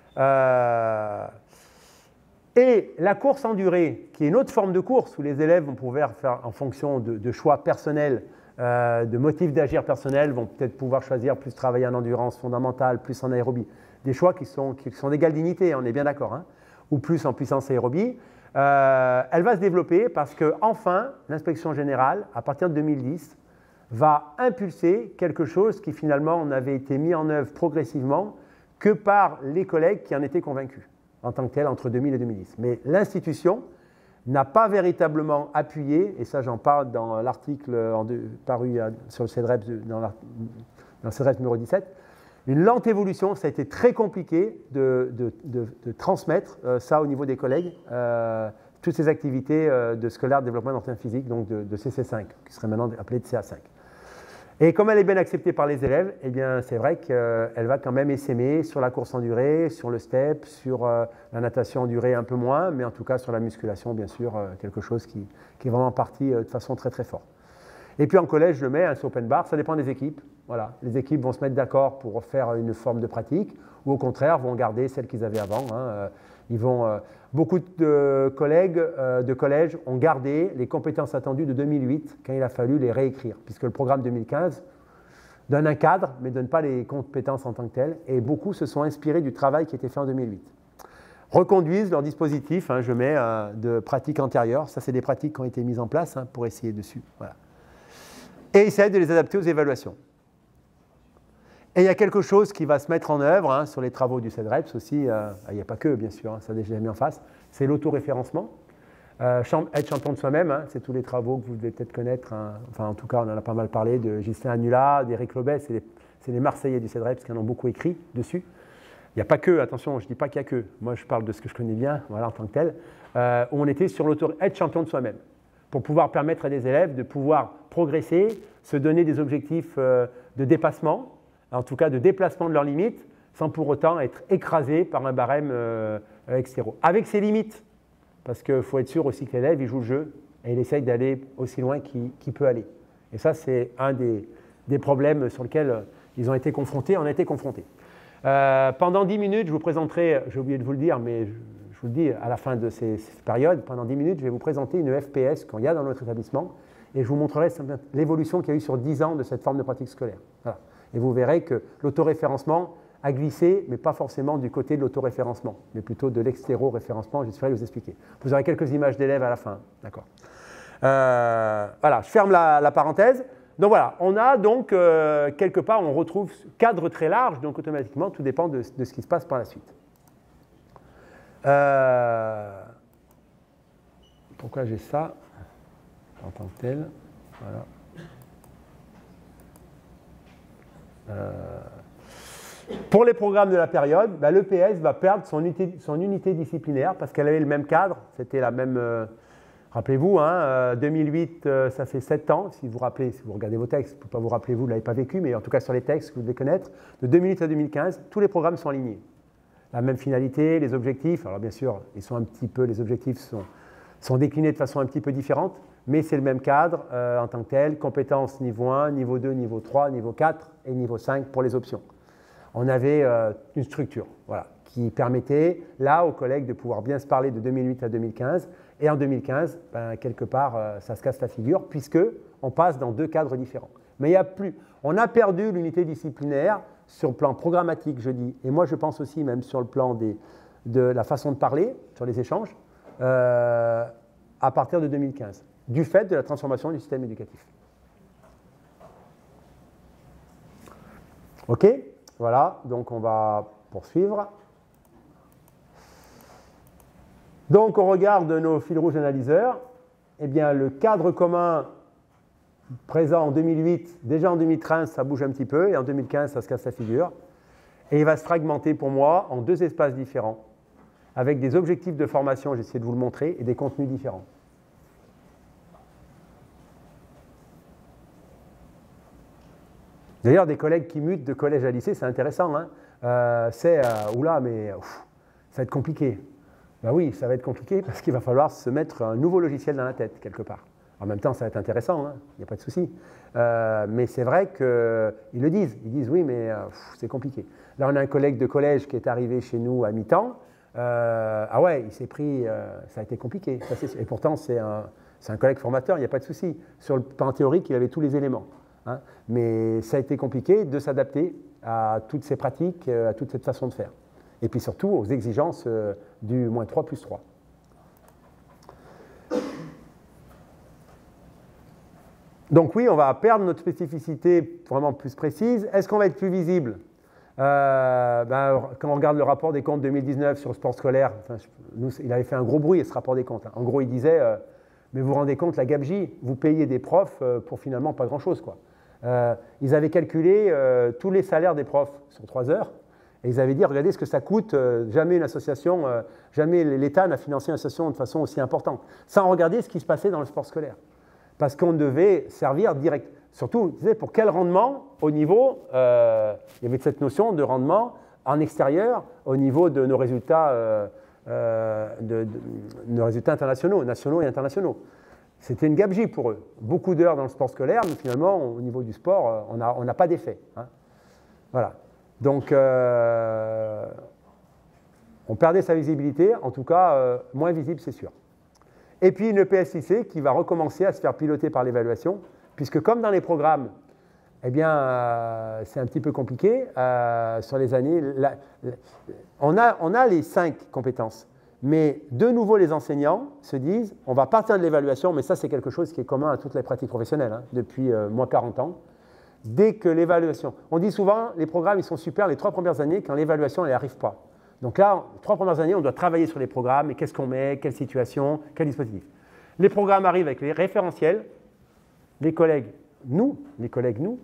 Et la course en durée, qui est une autre forme de course où les élèves vont pouvoir faire en fonction de choix personnels, de motifs d'agir personnels, vont peut-être pouvoir choisir plus travailler en endurance fondamentale, plus en aérobie. Des choix qui sont d'égale dignité, on est bien d'accord, hein, ou plus en puissance aérobie. Elle va se développer parce que enfin, l'inspection générale, à partir de 2010, va impulser quelque chose qui finalement n'avait été mis en œuvre progressivement que par les collègues qui en étaient convaincus, en tant que tel, entre 2000 et 2010. Mais l'institution n'a pas véritablement appuyé, et ça j'en parle dans l'article paru sur le CEDREPS, dans le CEDREPS numéro 17, une lente évolution, ça a été très compliqué de transmettre ça au niveau des collègues, toutes ces activités de scolaire de développement d'entraînement physique, donc de CC5, qui serait maintenant appelée de CA5. Et comme elle est bien acceptée par les élèves, eh bien, c'est vrai qu'elle va quand même essaimer sur la course en durée, sur le step, sur la natation en durée un peu moins, mais en tout cas sur la musculation, bien sûr, quelque chose qui est vraiment parti de façon très très forte. Et puis en collège, je le mets, c'est open bar, ça dépend des équipes. Voilà. Les équipes vont se mettre d'accord pour faire une forme de pratique, ou au contraire, vont garder celle qu'ils avaient avant. Hein. Beaucoup de collègues de collège ont gardé les compétences attendues de 2008 quand il a fallu les réécrire, puisque le programme 2015 donne un cadre, mais ne donne pas les compétences en tant que telles, et beaucoup se sont inspirés du travail qui a été fait en 2008. Reconduisent leur dispositif, hein, je mets de pratiques antérieures, ça c'est des pratiques qui ont été mises en place hein, pour essayer dessus. Voilà. Et essayer de les adapter aux évaluations. Et il y a quelque chose qui va se mettre en œuvre hein, sur les travaux du CEDREPS aussi, il n'y a pas que bien sûr, hein, ça a déjà mis en face, c'est l'autoréférencement. Être champion de soi-même, hein, c'est tous les travaux que vous devez peut-être connaître, hein, enfin en tout cas on en a pas mal parlé, de Ghislain Annula, d'Éric Lobet, c'est c'est les Marseillais du CEDREPS qui en ont beaucoup écrit dessus. Il n'y a pas que, attention, je ne dis pas qu'il n'y a que, moi je parle de ce que je connais bien, voilà, en tant que tel, où on était sur être champion de soi-même, pour pouvoir permettre à des élèves de pouvoir progresser, se donner des objectifs de dépassement, en tout cas de déplacement de leurs limites, sans pour autant être écrasé par un barème extérieur. Avec ses limites, parce qu'il faut être sûr aussi que l'élève, il joue le jeu, et il essaye d'aller aussi loin qu'il peut aller. Et ça, c'est un des problèmes sur lesquels ils ont été confrontés, on a été confrontés. Pendant 10 minutes, je vous présenterai, j'ai oublié de vous le dire, mais je vous le dis à la fin de cette période, pendant 10 minutes, je vais vous présenter une FPS qu'il y a dans notre établissement et je vous montrerai l'évolution qu'il y a eu sur 10 ans de cette forme de pratique scolaire. Voilà. Et vous verrez que l'autoréférencement a glissé, mais pas forcément du côté de l'autoréférencement, mais plutôt de l'extéro-référencement, j'essaierai de vous expliquer. Vous aurez quelques images d'élèves à la fin. D'accord. Voilà, je ferme la parenthèse. Donc voilà, on a donc, quelque part, on retrouve ce cadre très large, donc automatiquement, tout dépend de ce qui se passe par la suite. Pourquoi j'ai ça en tant que tel? Voilà. Pour les programmes de la période, bah, l'EPS va perdre son unité disciplinaire parce qu'elle avait le même cadre, c'était la même... Rappelez-vous, 2008, ça fait 7 ans, si vous rappelez, si vous regardez vos textes, je ne peux pas vous rappeler, vous ne l'avez pas vécu, mais en tout cas sur les textes, vous devez connaître, de 2008 à 2015, tous les programmes sont alignés. La même finalité, les objectifs, alors bien sûr, ils sont un petit peu, les objectifs sont déclinés de façon un petit peu différente, mais c'est le même cadre en tant que tel, compétences niveau 1, niveau 2, niveau 3, niveau 4 et niveau 5 pour les options. On avait une structure, voilà, qui permettait là aux collègues de pouvoir bien se parler de 2008 à 2015. Et en 2015, ben, quelque part, ça se casse la figure puisqu'on passe dans 2 cadres différents. Mais il n'y a plus. On a perdu l'unité disciplinaire sur le plan programmatique, je dis, et moi je pense aussi même sur le plan de la façon de parler, sur les échanges, à partir de 2015, du fait de la transformation du système éducatif. OK, voilà, donc on va poursuivre. Donc, au regard de nos fils rouges analyseurs, eh bien, le cadre commun présent en 2008, déjà en 2013, ça bouge un petit peu, et en 2015, ça se casse la figure. Et il va se fragmenter pour moi en 2 espaces différents, avec des objectifs de formation, j'ai essayé de vous le montrer, et des contenus différents. D'ailleurs, des collègues qui mutent de collège à lycée, c'est intéressant. Hein, oula, mais ça va être compliqué. Ben oui, ça va être compliqué parce qu'il va falloir se mettre un nouveau logiciel dans la tête, quelque part. En même temps, ça va être intéressant, hein, il n'y a pas de souci. Mais c'est vrai qu'ils le disent. Ils disent oui, mais c'est compliqué. Là, on a un collègue de collège qui est arrivé chez nous à mi-temps. Ah ouais, il s'est pris... ça a été compliqué. Et pourtant, c'est un collègue formateur, il n'y a pas de souci. Sur le plan théorique, il avait tous les éléments. Hein. Mais ça a été compliqué de s'adapter à toutes ces pratiques, à toute cette façon de faire. Et puis surtout aux exigences du -3+3. Donc oui, on va perdre notre spécificité vraiment plus précise. Est-ce qu'on va être plus visible? Quand on regarde le rapport des comptes 2019 sur le sport scolaire, il avait fait un gros bruit, ce rapport des comptes. Hein. En gros, il disait, mais vous vous rendez compte, la gabegie, vous payez des profs pour finalement pas grand-chose, quoi. Ils avaient calculé tous les salaires des profs sur 3 heures. Et ils avaient dit, regardez ce que ça coûte, jamais une association, jamais l'État n'a financé une association de façon aussi importante, sans regarder ce qui se passait dans le sport scolaire. Parce qu'on devait servir direct. Surtout, pour quel rendement au niveau, il y avait cette notion de rendement en extérieur au niveau de nos résultats, nos résultats internationaux, nationaux et internationaux. C'était une gabegie pour eux. Beaucoup d'heures dans le sport scolaire, mais finalement, au niveau du sport, on n'a pas d'effet. Hein. Voilà. Donc, on perdait sa visibilité, en tout cas, moins visible, c'est sûr. Et puis, une EPS-lycée qui va recommencer à se faire piloter par l'évaluation, puisque comme dans les programmes, eh bien, c'est un petit peu compliqué. Sur les années, on a les 5 compétences, mais de nouveau, les enseignants se disent, on va partir de l'évaluation, mais ça, c'est quelque chose qui est commun à toutes les pratiques professionnelles, hein, depuis moins 40 ans. Dès que l'évaluation... On dit souvent, les programmes, ils sont super les 3 premières années quand l'évaluation, elle n'arrive pas. Donc là, les 3 premières années, on doit travailler sur les programmes, et qu'est-ce qu'on met, quelle situation, quel dispositif. Les programmes arrivent avec les référentiels, les collègues, nous,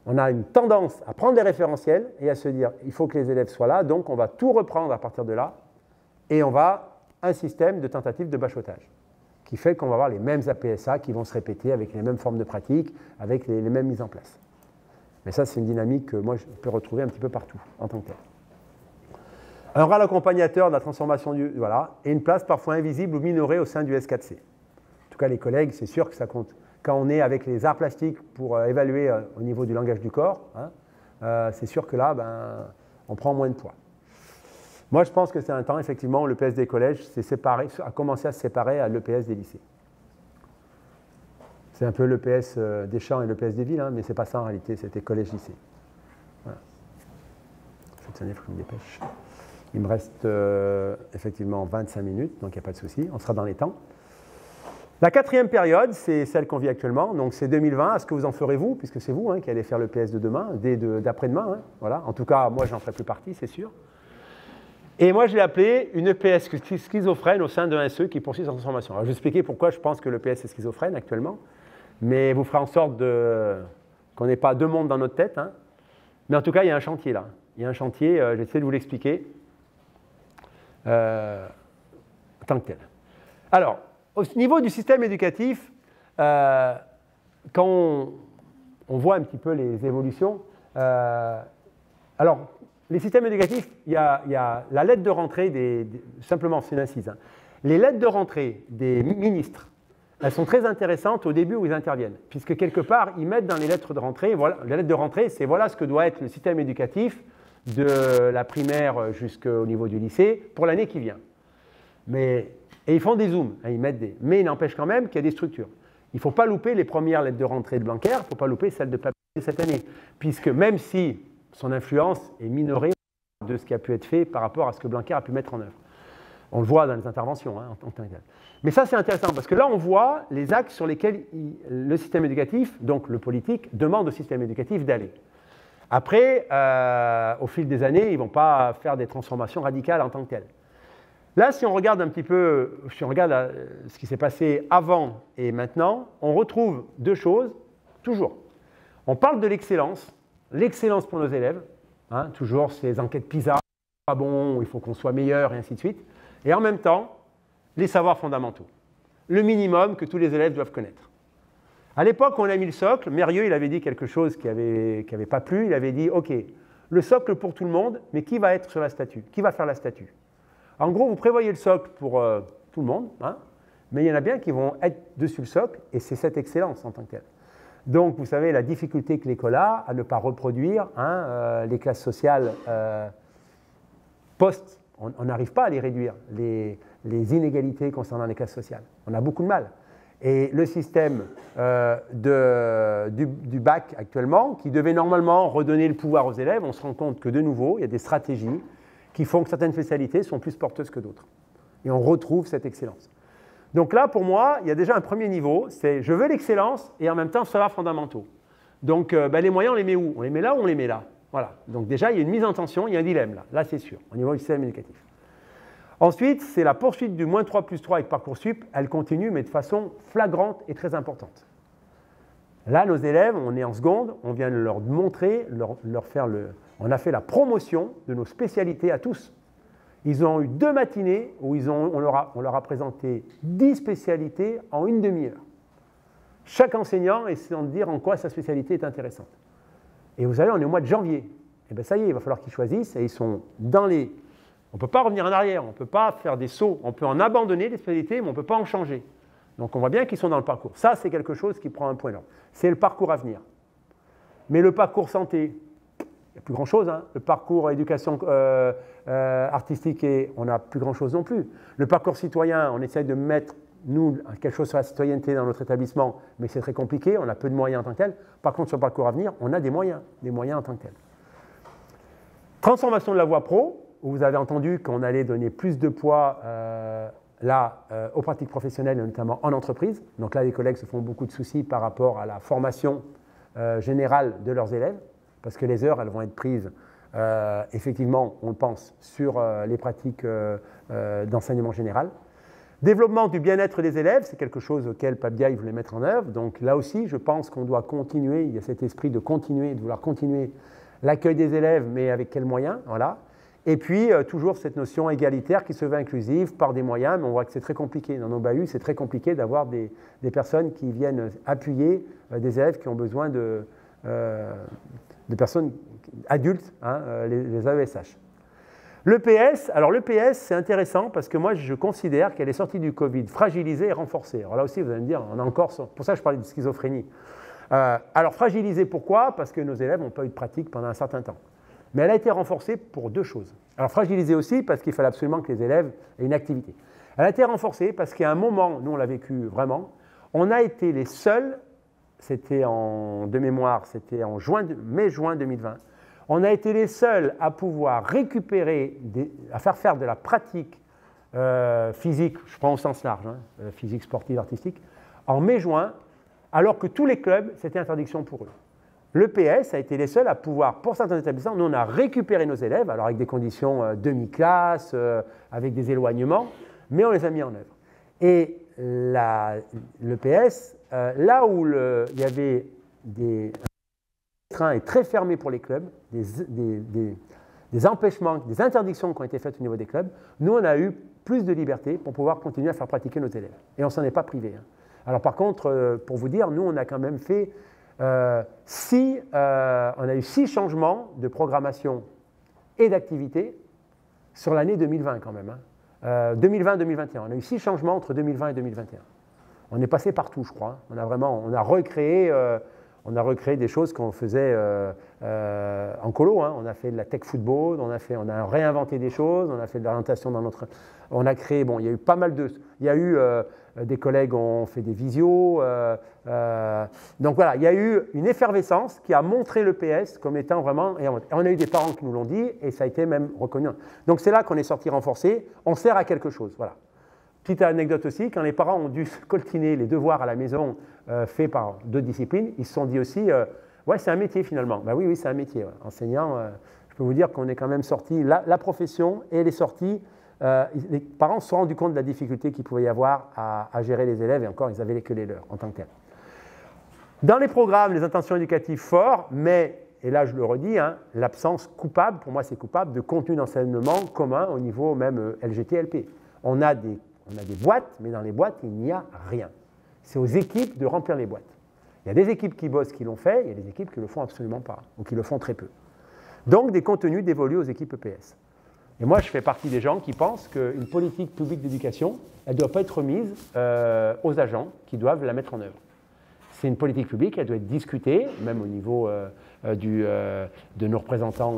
On a une tendance à prendre des référentiels et à se dire il faut que les élèves soient là, donc on va tout reprendre à partir de là et on va un système de tentative de bachotage qui fait qu'on va avoir les mêmes APSA qui vont se répéter avec les mêmes formes de pratique, avec les mêmes mises en place. Mais ça, c'est une dynamique que moi, je peux retrouver un petit peu partout en tant que tel. Un rôle accompagnateur de la transformation voilà, et une place parfois invisible ou minorée au sein du S4C. En tout cas, les collègues, c'est sûr que ça compte. Quand on est avec les arts plastiques pour évaluer au niveau du langage du corps, hein, c'est sûr que là, on prend moins de poids. Moi, je pense que c'est un temps, effectivement, où l'EPS des collèges a commencé à se séparer à l'EPS des lycées. C'est un peu l'EPS des champs et l'EPS des villes, hein, mais ce n'est pas ça en réalité, c'était collège-lycée. Voilà. Il faut que je me dépêche. Il me reste effectivement 25 minutes, donc il n'y a pas de souci, on sera dans les temps. La quatrième période, c'est celle qu'on vit actuellement, donc c'est 2020. Est-ce que vous en ferez vous, puisque c'est vous qui allez faire l'EPS de demain, d'après-demain, hein, voilà. En tout cas, moi, j'en ferai plus partie, c'est sûr. Et moi, je l'ai appelé une EPS schizophrène au sein d'un SE qui poursuit sa transformation. Alors, je vais expliquer pourquoi je pense que l'EPS est schizophrène actuellement, mais vous ferez en sorte qu'on n'ait pas deux mondes dans notre tête. Hein. Mais en tout cas, il y a un chantier là. Il y a un chantier, j'essaie de vous l'expliquer en tant que tel. Alors, au niveau du système éducatif, quand on voit un petit peu les évolutions, alors, les systèmes éducatifs, il y a la lettre de rentrée simplement, c'est une incise. Hein. Les lettres de rentrée des ministres, elles sont très intéressantes au début où ils interviennent, puisque quelque part, ils mettent dans les lettres de rentrée, voilà, les lettres de rentrée, c'est voilà ce que doit être le système éducatif de la primaire jusqu'au niveau du lycée pour l'année qui vient. Et ils font des zooms, hein, mais il n'empêche quand même qu'il y a des structures. Il ne faut pas louper les premières lettres de rentrée de Blanquer, il ne faut pas louper celles de Pape cette année, puisque même si son influence est minorée de ce qui a pu être fait par rapport à ce que Blanquer a pu mettre en œuvre. On le voit dans les interventions. Hein, mais ça, c'est intéressant, parce que là, on voit les axes sur lesquels le système éducatif, donc le politique, demande au système éducatif d'aller. Après, au fil des années, ils ne vont pas faire des transformations radicales en tant que telles. Là, si on regarde un petit peu, si on regarde ce qui s'est passé avant et maintenant, on retrouve deux choses, toujours. On parle de l'excellence pour nos élèves, hein, toujours ces enquêtes PISA, pas bon, il faut qu'on soit meilleur, et ainsi de suite. Et en même temps, les savoirs fondamentaux, le minimum que tous les élèves doivent connaître. À l'époque, on a mis le socle, Mérieux, il avait dit quelque chose qui n'avait pas plu, il avait dit, OK, le socle pour tout le monde, mais qui va être sur la statue? Qui va faire la statue? En gros, vous prévoyez le socle pour tout le monde, hein, mais il y en a bien qui vont être dessus le socle, et c'est cette excellence en tant que telle. Donc, vous savez, la difficulté que l'école a à ne pas reproduire hein, les classes sociales post. On n'arrive pas à les réduire, les inégalités concernant les classes sociales. On a beaucoup de mal. Et le système du bac actuellement, qui devait normalement redonner le pouvoir aux élèves, on se rend compte que de nouveau, il y a des stratégies qui font que certaines spécialités sont plus porteuses que d'autres. Et on retrouve cette excellence. Donc là, pour moi, il y a déjà un premier niveau, c'est je veux l'excellence et en même temps savoirs fondamentaux. Donc les moyens, on les met où? On les met là ou on les met là? Voilà. Donc déjà, il y a une mise en tension, il y a un dilemme là. Là, c'est sûr, au niveau du système éducatif. Ensuite, c'est la poursuite du -3+3 avec Parcoursup. Elle continue, mais de façon flagrante et très importante. Là, nos élèves, on est en seconde, on vient leur montrer, on a fait la promotion de nos spécialités à tous. Ils ont eu 2 matinées où on leur a présenté 10 spécialités en une demi-heure. Chaque enseignant essayant de dire en quoi sa spécialité est intéressante. Et vous savez, on est au mois de janvier. Et bien ça y est, il va falloir qu'ils choisissent et ils sont dans les... On ne peut pas revenir en arrière, on ne peut pas faire des sauts. On peut en abandonner des spécialités, mais on ne peut pas en changer. Donc on voit bien qu'ils sont dans le parcours. Ça, c'est quelque chose qui prend un point énorme. C'est le parcours à venir. Mais le parcours santé, il n'y a plus grand-chose. Hein. Le parcours éducation artistique, on n'a plus grand-chose non plus. Le parcours citoyen, on essaie de mettre, nous, quelque chose sur la citoyenneté dans notre établissement, mais c'est très compliqué, on a peu de moyens en tant que tel. Par contre, sur le parcours à venir, on a des moyens en tant que tel. Transformation de la voie pro, où vous avez entendu qu'on allait donner plus de poids aux pratiques professionnelles, notamment en entreprise. Donc là, les collègues se font beaucoup de soucis par rapport à la formation générale de leurs élèves, parce que les heures, elles vont être prises, effectivement, on le pense, sur les pratiques d'enseignement général. Développement du bien-être des élèves, c'est quelque chose auquel Pape Diaye voulait mettre en œuvre. Donc là aussi, je pense qu'on doit continuer, il y a cet esprit de continuer, de vouloir continuer l'accueil des élèves, mais avec quels moyens, voilà. Et puis, toujours cette notion égalitaire qui se veut inclusive par des moyens, mais on voit que c'est très compliqué. Dans nos bahuts, c'est très compliqué d'avoir des personnes qui viennent appuyer des élèves qui ont besoin de personnes adultes, hein, les AESH. L'EPS, alors l'EPS, c'est intéressant parce que moi, je considère qu'elle est sortie du Covid fragilisée et renforcée. Alors là aussi, vous allez me dire, on a encore... Pour ça, je parlais de schizophrénie. Alors, fragilisée, pourquoi? Parce que nos élèves n'ont pas eu de pratique pendant un certain temps. Mais elle a été renforcée pour deux choses. Alors, fragilisée aussi parce qu'il fallait absolument que les élèves aient une activité. Elle a été renforcée parce qu'à un moment, nous, on l'a vécu vraiment, on a été les seuls, c'était de mémoire, c'était en mai-juin 2020, on a été les seuls à pouvoir récupérer, à faire de la pratique physique, je prends au sens large, hein, physique, sportive, artistique, en mai-juin, alors que tous les clubs, c'était interdiction pour eux. L'EPS a été les seuls à pouvoir, pour certains établissements, nous on a récupéré nos élèves, alors avec des conditions demi-classe, avec des éloignements, mais on les a mis en œuvre. Et l'EPS, là où il y avait des trains est très fermé pour les clubs, des empêchements, des interdictions qui ont été faites au niveau des clubs, nous, on a eu plus de liberté pour pouvoir continuer à faire pratiquer nos élèves. Et on ne s'en est pas privé. Hein. Alors par contre, pour vous dire, nous, on a quand même fait on a eu 6 changements de programmation et d'activité sur l'année 2020 quand même. Hein. 2020-2021. On a eu 6 changements entre 2020 et 2021. On est passé partout, je crois. On a recréé des choses qu'on faisait en colo. Hein. On a fait de la tech football, on a réinventé des choses, on a fait de l'orientation dans notre... On a créé, bon, il y a eu pas mal de... Il y a eu des collègues ont fait des visios. Donc voilà, il y a eu une effervescence qui a montré l'EPS comme étant vraiment... Et on a eu des parents qui nous l'ont dit et ça a été même reconnu. Donc c'est là qu'on est sorti renforcé. On sert à quelque chose, voilà. Petite anecdote aussi, quand les parents ont dû coltiner les devoirs à la maison faits par 2 disciplines, ils se sont dit aussi, ouais, c'est un métier finalement. Ben oui, c'est un métier. Ouais. Enseignant, je peux vous dire qu'on est quand même sorti, la profession et les sorties, les parents se sont rendus compte de la difficulté qu'il pouvait y avoir à gérer les élèves, et encore, ils avaient que les leurs en tant que tels. Dans les programmes, les intentions éducatives forts, mais, et là je le redis, hein, l'absence coupable, pour moi c'est coupable, de contenu d'enseignement commun au niveau même LGT-LP. On a des boîtes, mais dans les boîtes, il n'y a rien. C'est aux équipes de remplir les boîtes. Il y a des équipes qui bossent, qui l'ont fait, il y a des équipes qui ne le font absolument pas, ou qui le font très peu. Donc, des contenus dévolus aux équipes EPS. Et moi, je fais partie des gens qui pensent qu'une politique publique d'éducation, elle ne doit pas être remise aux agents qui doivent la mettre en œuvre. C'est une politique publique, elle doit être discutée, même au niveau de nos représentants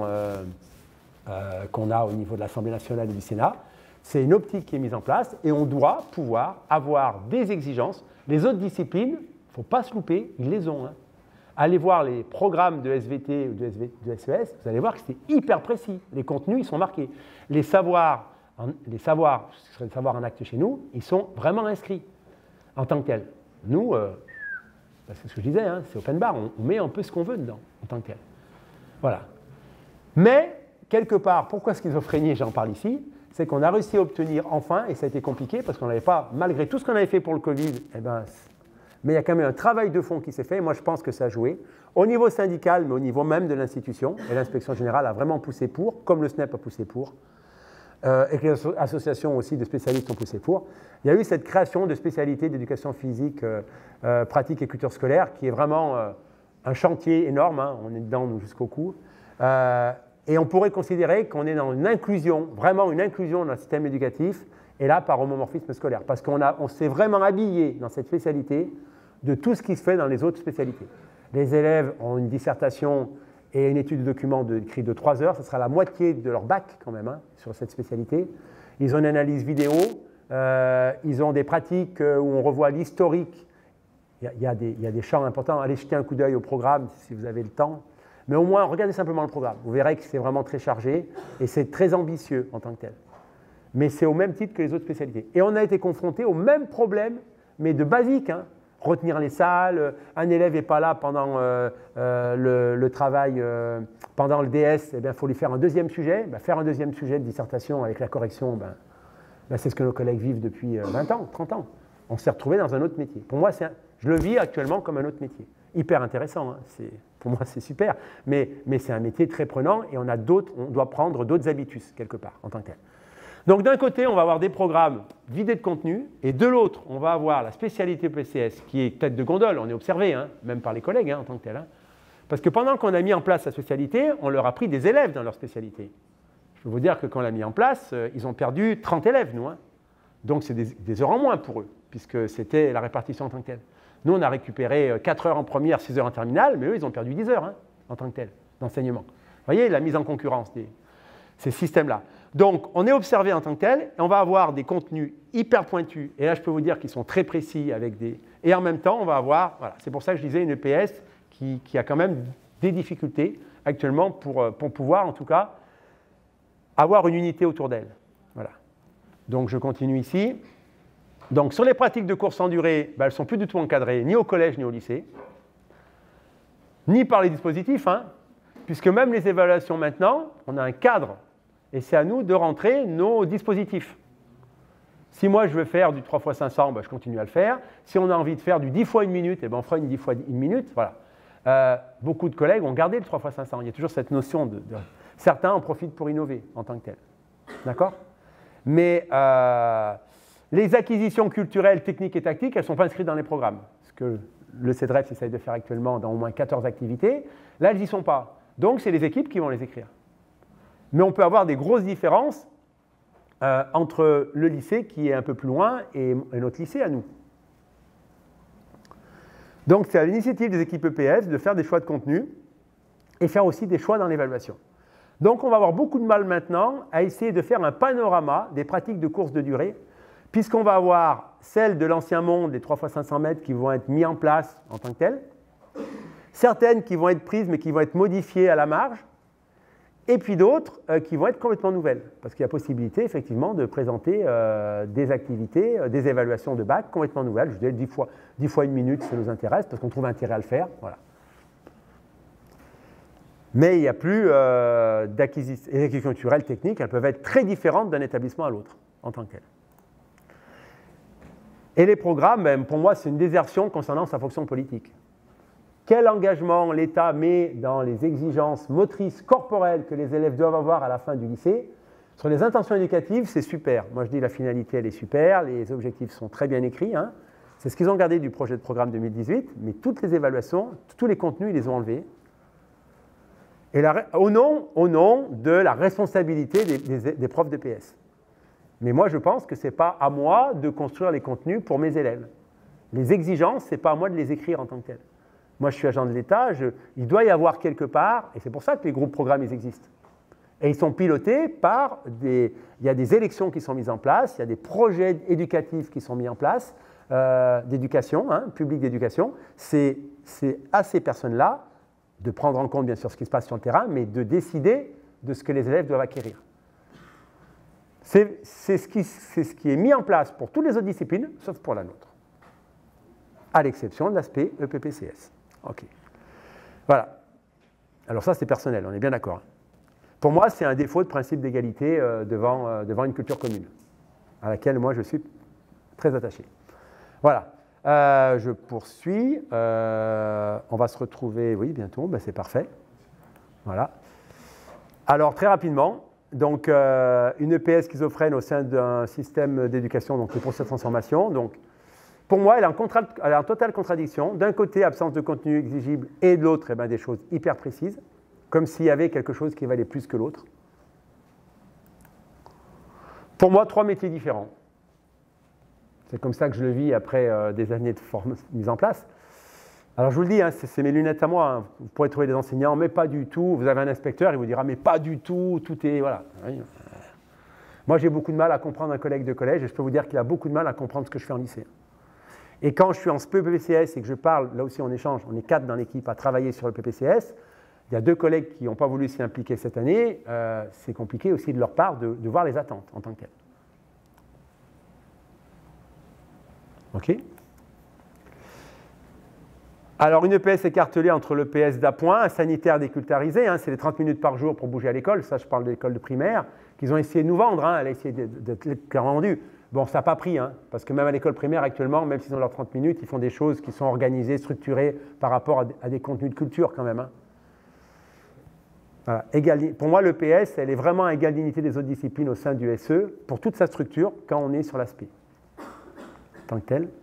qu'on a au niveau de l'Assemblée nationale et du Sénat. C'est une optique qui est mise en place et on doit pouvoir avoir des exigences. Les autres disciplines, il ne faut pas se louper, ils les ont. Hein. Allez voir les programmes de SVT ou de SES, vous allez voir que c'est hyper précis. Les contenus, ils sont marqués. Les savoirs, ce serait le savoir en acte chez nous, ils sont vraiment inscrits en tant que tels. Nous, c'est ce que je disais, hein, c'est open bar, on met un peu ce qu'on veut dedans en tant que tel. Voilà. Mais, quelque part, pourquoi schizophrénie, j'en parle ici, c'est qu'on a réussi à obtenir enfin, et ça a été compliqué parce qu'on n'avait pas, malgré tout ce qu'on avait fait pour le Covid, mais il y a quand même un travail de fond qui s'est fait, et moi je pense que ça a joué, au niveau syndical, mais au niveau même de l'institution, et l'inspection générale a vraiment poussé pour, comme le SNEP a poussé pour, et que les associations aussi de spécialistes ont poussé pour. Il y a eu cette création de spécialités d'éducation physique, pratique et culture scolaire, qui est vraiment un chantier énorme, hein, on est dedans nous, jusqu'au cou. Et on pourrait considérer qu'on est dans une inclusion, vraiment une inclusion dans le système éducatif, et là par homomorphisme scolaire, parce qu'on s'est vraiment habillé dans cette spécialité de tout ce qui se fait dans les autres spécialités. Les élèves ont une dissertation et une étude de document écrite de 3 heures, ce sera la moitié de leur bac quand même, hein, sur cette spécialité. Ils ont une analyse vidéo, ils ont des pratiques où on revoit l'historique. Il y a des champs importants, allez jeter un coup d'œil au programme si vous avez le temps. Mais au moins, regardez simplement le programme. Vous verrez que c'est vraiment très chargé et c'est très ambitieux en tant que tel. Mais c'est au même titre que les autres spécialités. Et on a été confronté au même problème, mais de basique. Hein. Retenir les salles, un élève n'est pas là pendant le travail, pendant le DS, il faut lui faire un deuxième sujet. Faire un deuxième sujet de dissertation avec la correction, Ben, c'est ce que nos collègues vivent depuis 20 ans, 30 ans. On s'est retrouvé dans un autre métier. Pour moi, je le vis actuellement comme un autre métier. Hyper intéressant, hein. Pour moi, c'est super. Mais c'est un métier très prenant et on doit prendre d'autres habitus, quelque part, en tant que tel. Donc, d'un côté, on va avoir des programmes vidés de contenu et de l'autre, on va avoir la spécialité PCS qui est tête de gondole. On est observé, hein, même par les collègues, hein, en tant que tel. Hein. Parce que pendant qu'on a mis en place la spécialité, on leur a pris des élèves dans leur spécialité. Je peux vous dire que quand on l'a mis en place, ils ont perdu 30 élèves, nous. Hein. Donc, c'est des heures en moins pour eux, puisque c'était la répartition en tant que telle. Nous, on a récupéré 4 heures en première, 6 heures en terminale, mais eux, ils ont perdu 10 heures hein, en tant que tel, d'enseignement. Vous voyez, la mise en concurrence de ces systèmes-là. Donc, on est observé en tant que tel, et on va avoir des contenus hyper pointus, et là, je peux vous dire qu'ils sont très précis, et en même temps, on va avoir, voilà, c'est pour ça que je disais une EPS qui a quand même des difficultés actuellement pour pouvoir, en tout cas, avoir une unité autour d'elle. Voilà. Donc, je continue ici. Donc, sur les pratiques de course en durée, elles ne sont plus du tout encadrées, ni au collège, ni au lycée, ni par les dispositifs, hein, puisque même les évaluations maintenant, on a un cadre, et c'est à nous de rentrer nos dispositifs. Si moi, je veux faire du 3 x 500, je continue à le faire. Si on a envie de faire du 10 x 1 minute, on fera une 10 x 1 minute. Voilà. Beaucoup de collègues ont gardé le 3 x 500. Il y a toujours cette notion de... Certains en profitent pour innover en tant que tel. D'accord ? Mais les acquisitions culturelles, techniques et tactiques, elles ne sont pas inscrites dans les programmes. Ce que le CEDREF essaye de faire actuellement dans au moins 14 activités, là, elles n'y sont pas. Donc, c'est les équipes qui vont les écrire. Mais on peut avoir des grosses différences entre le lycée qui est un peu plus loin et notre lycée à nous. Donc, c'est à l'initiative des équipes EPS de faire des choix de contenu et faire aussi des choix dans l'évaluation. Donc, on va avoir beaucoup de mal maintenant à essayer de faire un panorama des pratiques de course de durée, puisqu'on va avoir celles de l'ancien monde, les 3 x 500 mètres, qui vont être mises en place en tant que telles, certaines qui vont être prises mais qui vont être modifiées à la marge, et puis d'autres qui vont être complètement nouvelles, parce qu'il y a possibilité effectivement de présenter des activités, des évaluations de bac complètement nouvelles. Je dis 10 fois 1 minute, ça nous intéresse, parce qu'on trouve intérêt à le faire. Voilà. Mais il n'y a plus d'acquisition. Les acquisitions culturelles techniques, elles peuvent être très différentes d'un établissement à l'autre, en tant que tel. Et les programmes, pour moi, c'est une désertion concernant sa fonction politique. Quel engagement l'État met dans les exigences motrices corporelles que les élèves doivent avoir à la fin du lycée? Sur les intentions éducatives, c'est super. Moi, je dis la finalité, elle est super. Les objectifs sont très bien écrits. Hein. C'est ce qu'ils ont gardé du projet de programme 2018. Mais toutes les évaluations, tous les contenus, ils les ont enlevés. Et au nom de la responsabilité des profs de PS. Mais moi, je pense que ce n'est pas à moi de construire les contenus pour mes élèves. Les exigences, ce n'est pas à moi de les écrire en tant que telles. Moi, je suis agent de l'État, il doit y avoir quelque part, et c'est pour ça que les groupes programmes, ils existent. Et ils sont pilotés par il y a des élections qui sont mises en place, il y a des projets éducatifs qui sont mis en place, d'éducation, hein, public d'éducation. C'est à ces personnes-là de prendre en compte, bien sûr, ce qui se passe sur le terrain, mais de décider de ce que les élèves doivent acquérir. C'est ce qui est mis en place pour toutes les autres disciplines, sauf pour la nôtre, à l'exception de l'aspect EPPCS. OK. Voilà. Alors ça, c'est personnel, on est bien d'accord. Pour moi, c'est un défaut de principe d'égalité devant une culture commune, à laquelle moi, je suis très attaché. Voilà. Je poursuis. On va se retrouver, oui, bientôt. Ben, c'est parfait. Voilà. Alors, très rapidement, donc, une EPS schizophrène au sein d'un système d'éducation, donc le processus de transformation. Donc, pour moi, elle est en totale contradiction. D'un côté, absence de contenu exigible, et de l'autre, eh ben, des choses hyper précises, comme s'il y avait quelque chose qui valait plus que l'autre. Pour moi, 3 métiers différents. C'est comme ça que je le vis après des années de mise en place. Alors, je vous le dis, hein, c'est mes lunettes à moi. Hein. Vous pourrez trouver des enseignants, mais pas du tout. Vous avez un inspecteur, il vous dira, mais pas du tout, tout est... Voilà. Moi, j'ai beaucoup de mal à comprendre un collègue de collège, et je peux vous dire qu'il a beaucoup de mal à comprendre ce que je fais en lycée. Et quand je suis en PPCS et que je parle, là aussi on échange, on est 4 dans l'équipe à travailler sur le PPCS, il y a 2 collègues qui n'ont pas voulu s'y impliquer cette année, c'est compliqué aussi de leur part de voir les attentes en tant que telles. OK ? Alors, une EPS écartelée entre l'EPS d'appoint, un sanitaire déculturisé, hein, c'est les 30 minutes par jour pour bouger à l'école, ça je parle de l'école de primaire, qu'ils ont essayé de nous vendre, hein, elle a essayé d'être clairement vendue. Bon, ça n'a pas pris, hein, parce que même à l'école primaire actuellement, même s'ils ont leurs 30 minutes, ils font des choses qui sont organisées, structurées par rapport à des contenus de culture quand même. Hein. Voilà. Pour moi, l'EPS, elle est vraiment à égale dignité des autres disciplines au sein du SE, pour toute sa structure, quand on est sur l'aspect, tant que tel.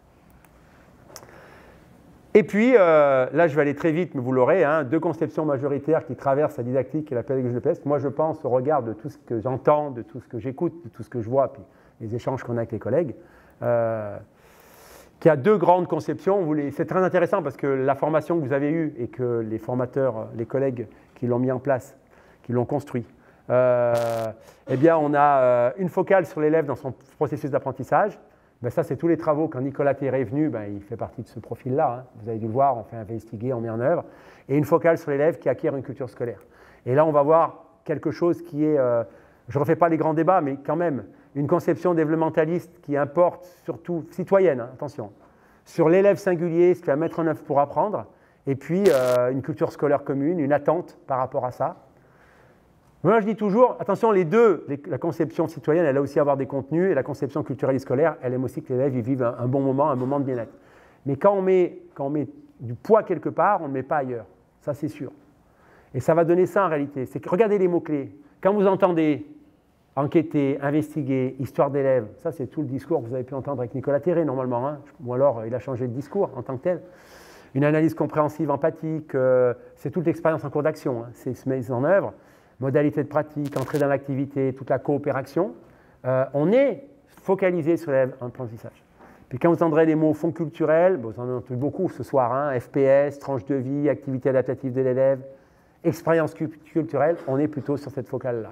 Et puis, là je vais aller très vite, mais vous l'aurez, hein, deux conceptions majoritaires qui traversent la didactique et la pédagogie de l'EPS. Moi je pense au regard de tout ce que j'entends, de tout ce que j'écoute, de tout ce que je vois, puis les échanges qu'on a avec les collègues, qui a deux grandes conceptions. C'est très intéressant parce que la formation que vous avez eue et que les formateurs, les collègues qui l'ont mis en place, qui l'ont construit, eh bien on a une focale sur l'élève dans son processus d'apprentissage. Ben ça, c'est tous les travaux. Quand Nicolas Thierry est venu, ben, il fait partie de ce profil-là. Hein. Vous avez dû le voir, on fait investiguer, on met en œuvre. Et une focale sur l'élève qui acquiert une culture scolaire. Et là, on va voir quelque chose qui est, je ne refais pas les grands débats, mais quand même, une conception développementaliste qui importe surtout, citoyenne, hein, attention, sur l'élève singulier, ce qu'il va mettre en œuvre pour apprendre, et puis une culture scolaire commune, une attente par rapport à ça. Moi, je dis toujours, attention, les deux, la conception citoyenne, elle a aussi à avoir des contenus, et la conception culturelle et scolaire, elle aime aussi que l'élève vive un bon moment, un moment de bien-être. Mais quand on met du poids quelque part, on ne le met pas ailleurs. Ça, c'est sûr. Et ça va donner ça en réalité. C'est que regardez les mots-clés. Quand vous entendez enquêter, investiguer, histoire d'élèves, ça, c'est tout le discours que vous avez pu entendre avec Nicolas Thierry, normalement. Hein. Ou alors, il a changé de discours en tant que tel. Une analyse compréhensive, empathique, c'est toute l'expérience en cours d'action. Hein. C'est se mettre en œuvre. Modalité de pratique, entrée dans l'activité, toute la coopération, on est focalisé sur l'apprentissage. Puis quand vous entendrez les mots fonds culturels, bon, vous en entendez beaucoup ce soir, hein, FPS, tranche de vie, activité adaptative de l'élève, expérience culturelle, on est plutôt sur cette focale-là.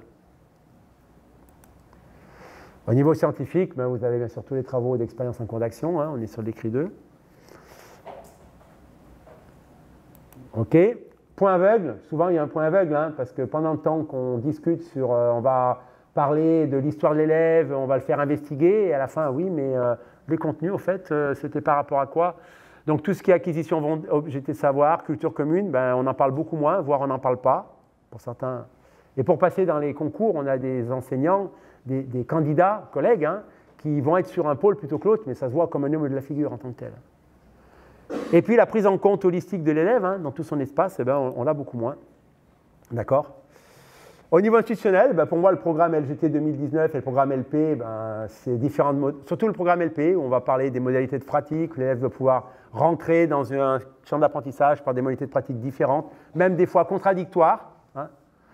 Au niveau scientifique, ben, vous avez bien sûr tous les travaux d'expérience en cours d'action, hein, on est sur l'écrit 2. OK. Point aveugle, souvent il y a un point aveugle, hein, parce que pendant le temps qu'on discute sur, on va parler de l'histoire de l'élève, on va le faire investiguer, et à la fin, oui, mais les contenus, au fait, c'était par rapport à quoi? Donc tout ce qui est acquisition, objet de savoir, culture commune, ben, on en parle beaucoup moins, voire on n'en parle pas, pour certains. Et pour passer dans les concours, on a des enseignants, des candidats, collègues, hein, qui vont être sur un pôle plutôt que l'autre, mais ça se voit comme un homme de la figure en tant que tel. Et puis la prise en compte holistique de l'élève, hein, dans tout son espace, eh ben, on l'a beaucoup moins. D'accord? Au niveau institutionnel, ben, pour moi, le programme LGT 2019 et le programme LP, ben, c'est différents modes. Surtout le programme LP, où on va parler des modalités de pratique, où l'élève va pouvoir rentrer dans un champ d'apprentissage par des modalités de pratique différentes, même des fois contradictoires. Hein.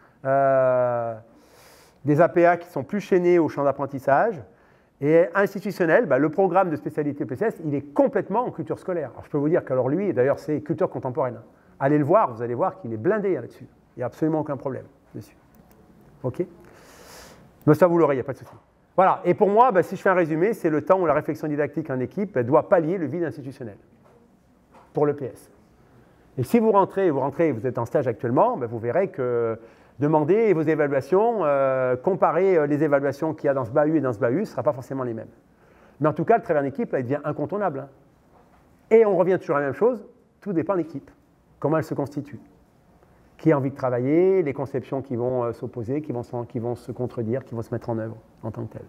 Des APA qui sont plus chaînés au champ d'apprentissage. Et institutionnel, ben, le programme de spécialité PCS, il est complètement en culture scolaire. Alors, je peux vous dire qu'alors lui, d'ailleurs, c'est culture contemporaine. Allez le voir, vous allez voir qu'il est blindé là-dessus. Il n'y a absolument aucun problème dessus. OK? Mais ça, vous l'aurez, il n'y a pas de souci. Voilà. Et pour moi, ben, si je fais un résumé, c'est le temps où la réflexion didactique en équipe doit pallier le vide institutionnel pour le PS. Et si vous rentrez, vous êtes en stage actuellement, ben, vous verrez que demandez vos évaluations, comparez les évaluations qu'il y a dans ce bahut et dans ce bahut, ce ne sera pas forcément les mêmes. Mais en tout cas, le travail en équipe, là, il devient incontournable. Hein. Et on revient toujours à la même chose, tout dépend de l'équipe, comment elle se constitue. Qui a envie de travailler, les conceptions qui vont s'opposer, qui vont se contredire, qui vont se mettre en œuvre en tant que telles.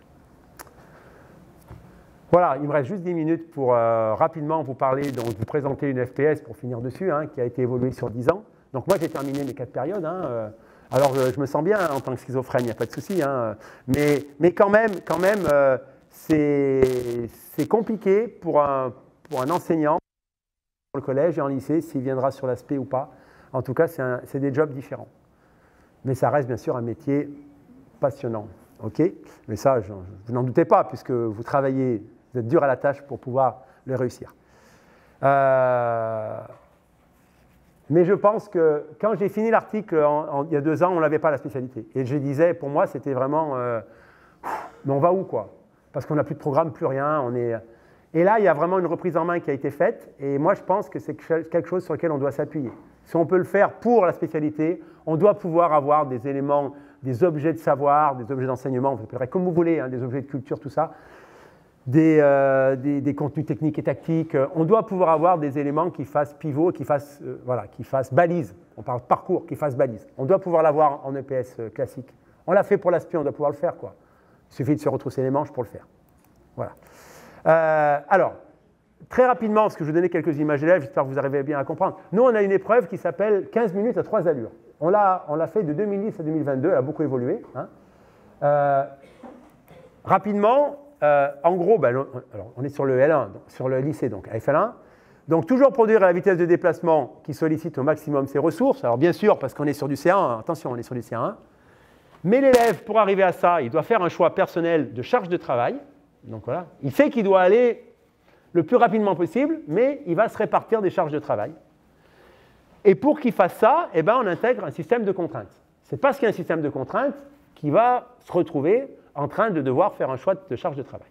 Voilà, il me reste juste 10 minutes pour rapidement vous parler, donc vous présenter une FPS pour finir dessus, hein, qui a été évoluée sur 10 ans. Donc moi, j'ai terminé mes 4 périodes. Hein, alors, je me sens bien hein, en tant que schizophrène, il n'y a pas de souci. Hein, mais quand même c'est compliqué pour un enseignant, pour le collège et en lycée, s'il viendra sur l'aspect ou pas. En tout cas, c'est des jobs différents. Mais ça reste bien sûr un métier passionnant. OK? Mais ça, vous n'en doutez pas, puisque vous travaillez, vous êtes dur à la tâche pour pouvoir le réussir. Mais je pense que quand j'ai fini l'article il y a 2 ans, on n'avait pas la spécialité. Et je disais, pour moi, c'était vraiment, mais on va où quoi? Parce qu'on n'a plus de programme, plus rien. Et là, il y a vraiment une reprise en main qui a été faite. Et moi, je pense que c'est quelque chose sur lequel on doit s'appuyer. Si on peut le faire pour la spécialité, on doit pouvoir avoir des éléments, des objets de savoir, des objets d'enseignement, vous appellerez comme vous voulez, hein, des objets de culture, tout ça, des contenus techniques et tactiques. On doit pouvoir avoir des éléments qui fassent pivot, qui fassent balise. On parle de parcours, qui fassent balise. On doit pouvoir l'avoir en EPS classique. On l'a fait pour l'aspect, on doit pouvoir le faire, quoi. Il suffit de se retrousser les manches pour le faire. Voilà. Alors, très rapidement, parce que je vais vous donner quelques images d'élèves, j'espère que vous arrivez bien à comprendre. Nous, on a une épreuve qui s'appelle 15 minutes à 3 allures. On l'a fait de 2010 à 2022, elle a beaucoup évolué. Hein. Rapidement, en gros, alors, on est sur le L1, donc, sur le lycée, donc FL1. Donc, toujours produire à la vitesse de déplacement qui sollicite au maximum ses ressources. Alors, bien sûr, parce qu'on est sur du C1, attention, on est sur du C1. Mais l'élève, pour arriver à ça, il doit faire un choix personnel de charge de travail. Donc, voilà. Il sait qu'il doit aller le plus rapidement possible, mais il va se répartir des charges de travail. Et pour qu'il fasse ça, eh ben, on intègre un système de contraintes. C'est parce qu'il y a un système de contraintes qu'il va se retrouver en train de devoir faire un choix de charge de travail.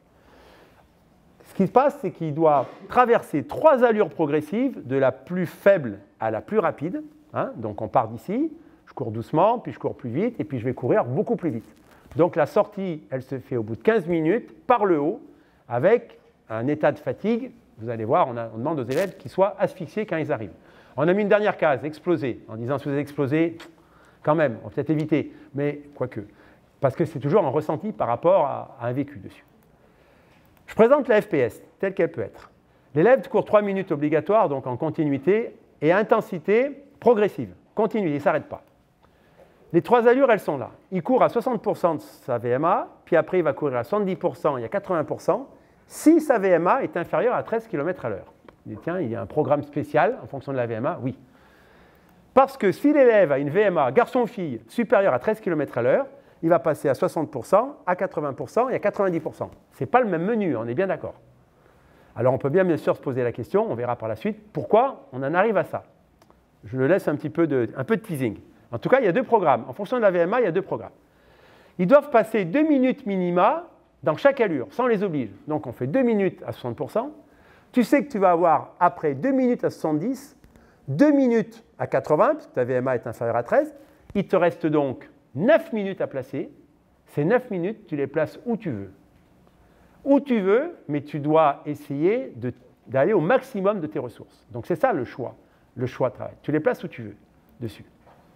Ce qui se passe, c'est qu'il doit traverser 3 allures progressives, de la plus faible à la plus rapide. Hein. Donc on part d'ici, je cours doucement, puis je cours plus vite, et puis je vais courir beaucoup plus vite. Donc la sortie, elle se fait au bout de 15 minutes, par le haut, avec un état de fatigue. Vous allez voir, on demande aux élèves qu'ils soient asphyxiés quand ils arrivent. On a mis une dernière case, exploser, en disant si vous avez explosé, quand même, on va peut-être éviter, mais quoique. Parce que c'est toujours un ressenti par rapport à un vécu dessus. Je présente la FPS, telle qu'elle peut être. L'élève court 3 minutes obligatoires, donc en continuité, et à intensité progressive. Continue, il ne s'arrête pas. Les 3 allures, elles sont là. Il court à 60% de sa VMA, puis après, il va courir à 70% et à 80%, si sa VMA est inférieure à 13 km à l'heure. Il dit, tiens, il y a un programme spécial en fonction de la VMA, oui. Parce que si l'élève a une VMA garçon-fille supérieure à 13 km à l'heure, il va passer à 60%, à 80% et à 90%. Ce n'est pas le même menu, on est bien d'accord. Alors on peut bien sûr se poser la question, on verra par la suite, pourquoi on en arrive à ça. Je le laisse un peu de teasing. En tout cas, il y a 2 programmes. En fonction de la VMA, il y a 2 programmes. Ils doivent passer 2 minutes minima dans chaque allure, sans les oblige. Donc on fait 2 minutes à 60%. Tu sais que tu vas avoir, après 2 minutes à 70, 2 minutes à 80, puisque ta VMA est inférieure à 13. Il te reste donc 9 minutes à placer. Ces 9 minutes, tu les places où tu veux. Où tu veux, mais tu dois essayer d'aller au maximum de tes ressources. Donc c'est ça le choix de travail. Tu les places où tu veux, dessus.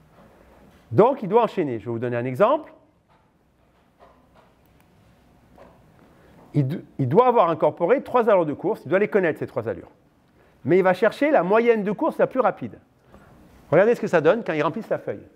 Donc il doit enchaîner. Je vais vous donner un exemple. Il doit avoir incorporé 3 allures de course. Il doit les connaître, ces 3 allures. Mais il va chercher la moyenne de course la plus rapide. Regardez ce que ça donne quand il remplisse la feuille.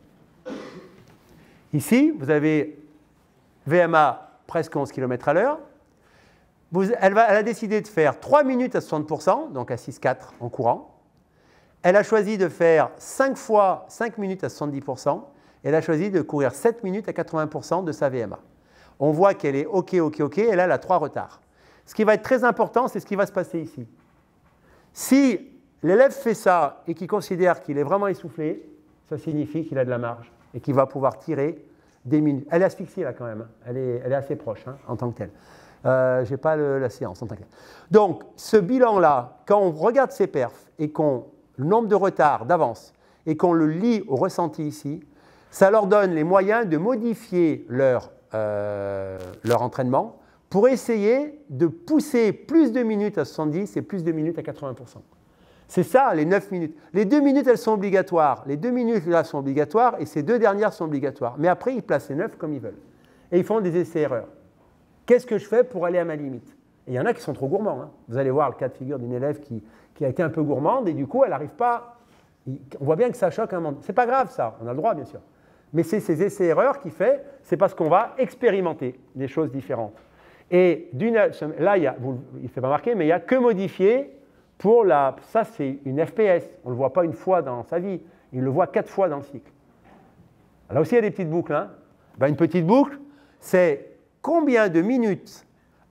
Ici, vous avez VMA presque 11 km à l'heure. Elle a décidé de faire 3 minutes à 60%, donc à 6,4 en courant. Elle a choisi de faire 5 fois 5 minutes à 70%. Et elle a choisi de courir 7 minutes à 80% de sa VMA. On voit qu'elle est OK, et là, elle a 3 retards. Ce qui va être très important, c'est ce qui va se passer ici. Si l'élève fait ça et qu'il considère qu'il est vraiment essoufflé, ça signifie qu'il a de la marge et qu'il va pouvoir tirer des minutes. Elle est asphyxiée là quand même, elle est assez proche en tant que telle. Je n'ai pas la séance en tant que telle. Donc, ce bilan-là, quand on regarde ses perfs et qu'on le nombre de retards d'avance et qu'on le lit au ressenti ici, ça leur donne les moyens de modifier leur entraînement pour essayer de pousser plus de minutes à 70 et plus de minutes à 80%. C'est ça, les 9 minutes. Les 2 minutes, elles sont obligatoires. Les 2 minutes, là, sont obligatoires et ces 2 dernières sont obligatoires. Mais après, ils placent les 9 comme ils veulent. Et ils font des essais-erreurs. Qu'est-ce que je fais pour aller à ma limite? Et il y en a qui sont trop gourmands. Hein. Vous allez voir le cas de figure d'une élève qui a été un peu gourmande et du coup, elle n'arrive pas... On voit bien que ça choque un moment. Ce n'est pas grave, ça. On a le droit, bien sûr. Mais c'est ces essais-erreurs qui fait, c'est parce qu'on va expérimenter des choses différentes. Et là, il ne fait pas marquer, mais il n'y a que modifier pour la... Ça, c'est une FPS. On ne le voit pas une fois dans sa vie. Il le voit 4 fois dans le cycle. Là aussi, il y a des petites boucles. Hein. Une petite boucle, c'est combien de minutes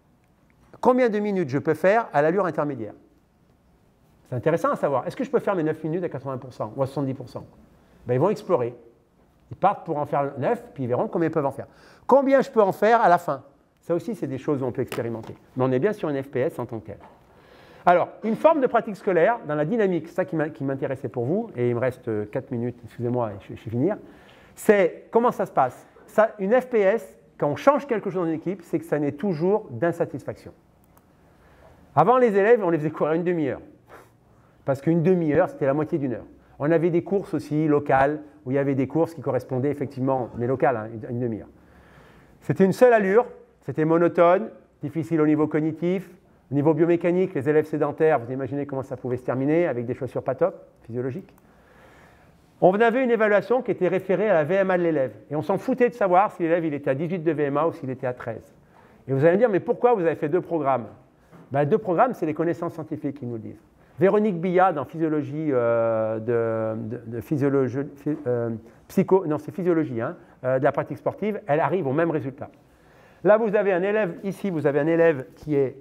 je peux faire à l'allure intermédiaire. C'est intéressant à savoir. Est-ce que je peux faire mes 9 minutes à 80% ou à 70%? Ils vont explorer. Ils partent pour en faire 9, puis ils verront combien ils peuvent en faire. Combien je peux en faire à la fin? Ça aussi, c'est des choses où on peut expérimenter. Mais on est bien sur une FPS en tant que telle. Alors, une forme de pratique scolaire dans la dynamique, c'est ça qui m'intéressait pour vous, et il me reste 4 minutes, excusez-moi, et je vais finir, c'est comment ça se passe. Une FPS, quand on change quelque chose dans une équipe, c'est que ça n'est toujours d'insatisfaction. Avant, les élèves, on les faisait courir une demi-heure. Parce qu'une demi-heure, c'était la moitié d'une heure. On avait des courses aussi locales, où il y avait des courses qui correspondaient effectivement, mais locales, hein, une demi-heure. C'était une seule allure, c'était monotone, difficile au niveau cognitif, au niveau biomécanique, les élèves sédentaires, vous imaginez comment ça pouvait se terminer avec des chaussures pas top, physiologiques. On avait une évaluation qui était référée à la VMA de l'élève. Et on s'en foutait de savoir si l'élève était à 18 de VMA ou s'il était à 13. Et vous allez me dire, mais pourquoi vous avez fait 2 programmes? Ben, 2 programmes, c'est les connaissances scientifiques qui nous le disent. Véronique Billat, dans Physiologie physiologie hein, de la pratique sportive, elle arrive au même résultat. Là, vous avez un élève, ici, vous avez un élève qui est...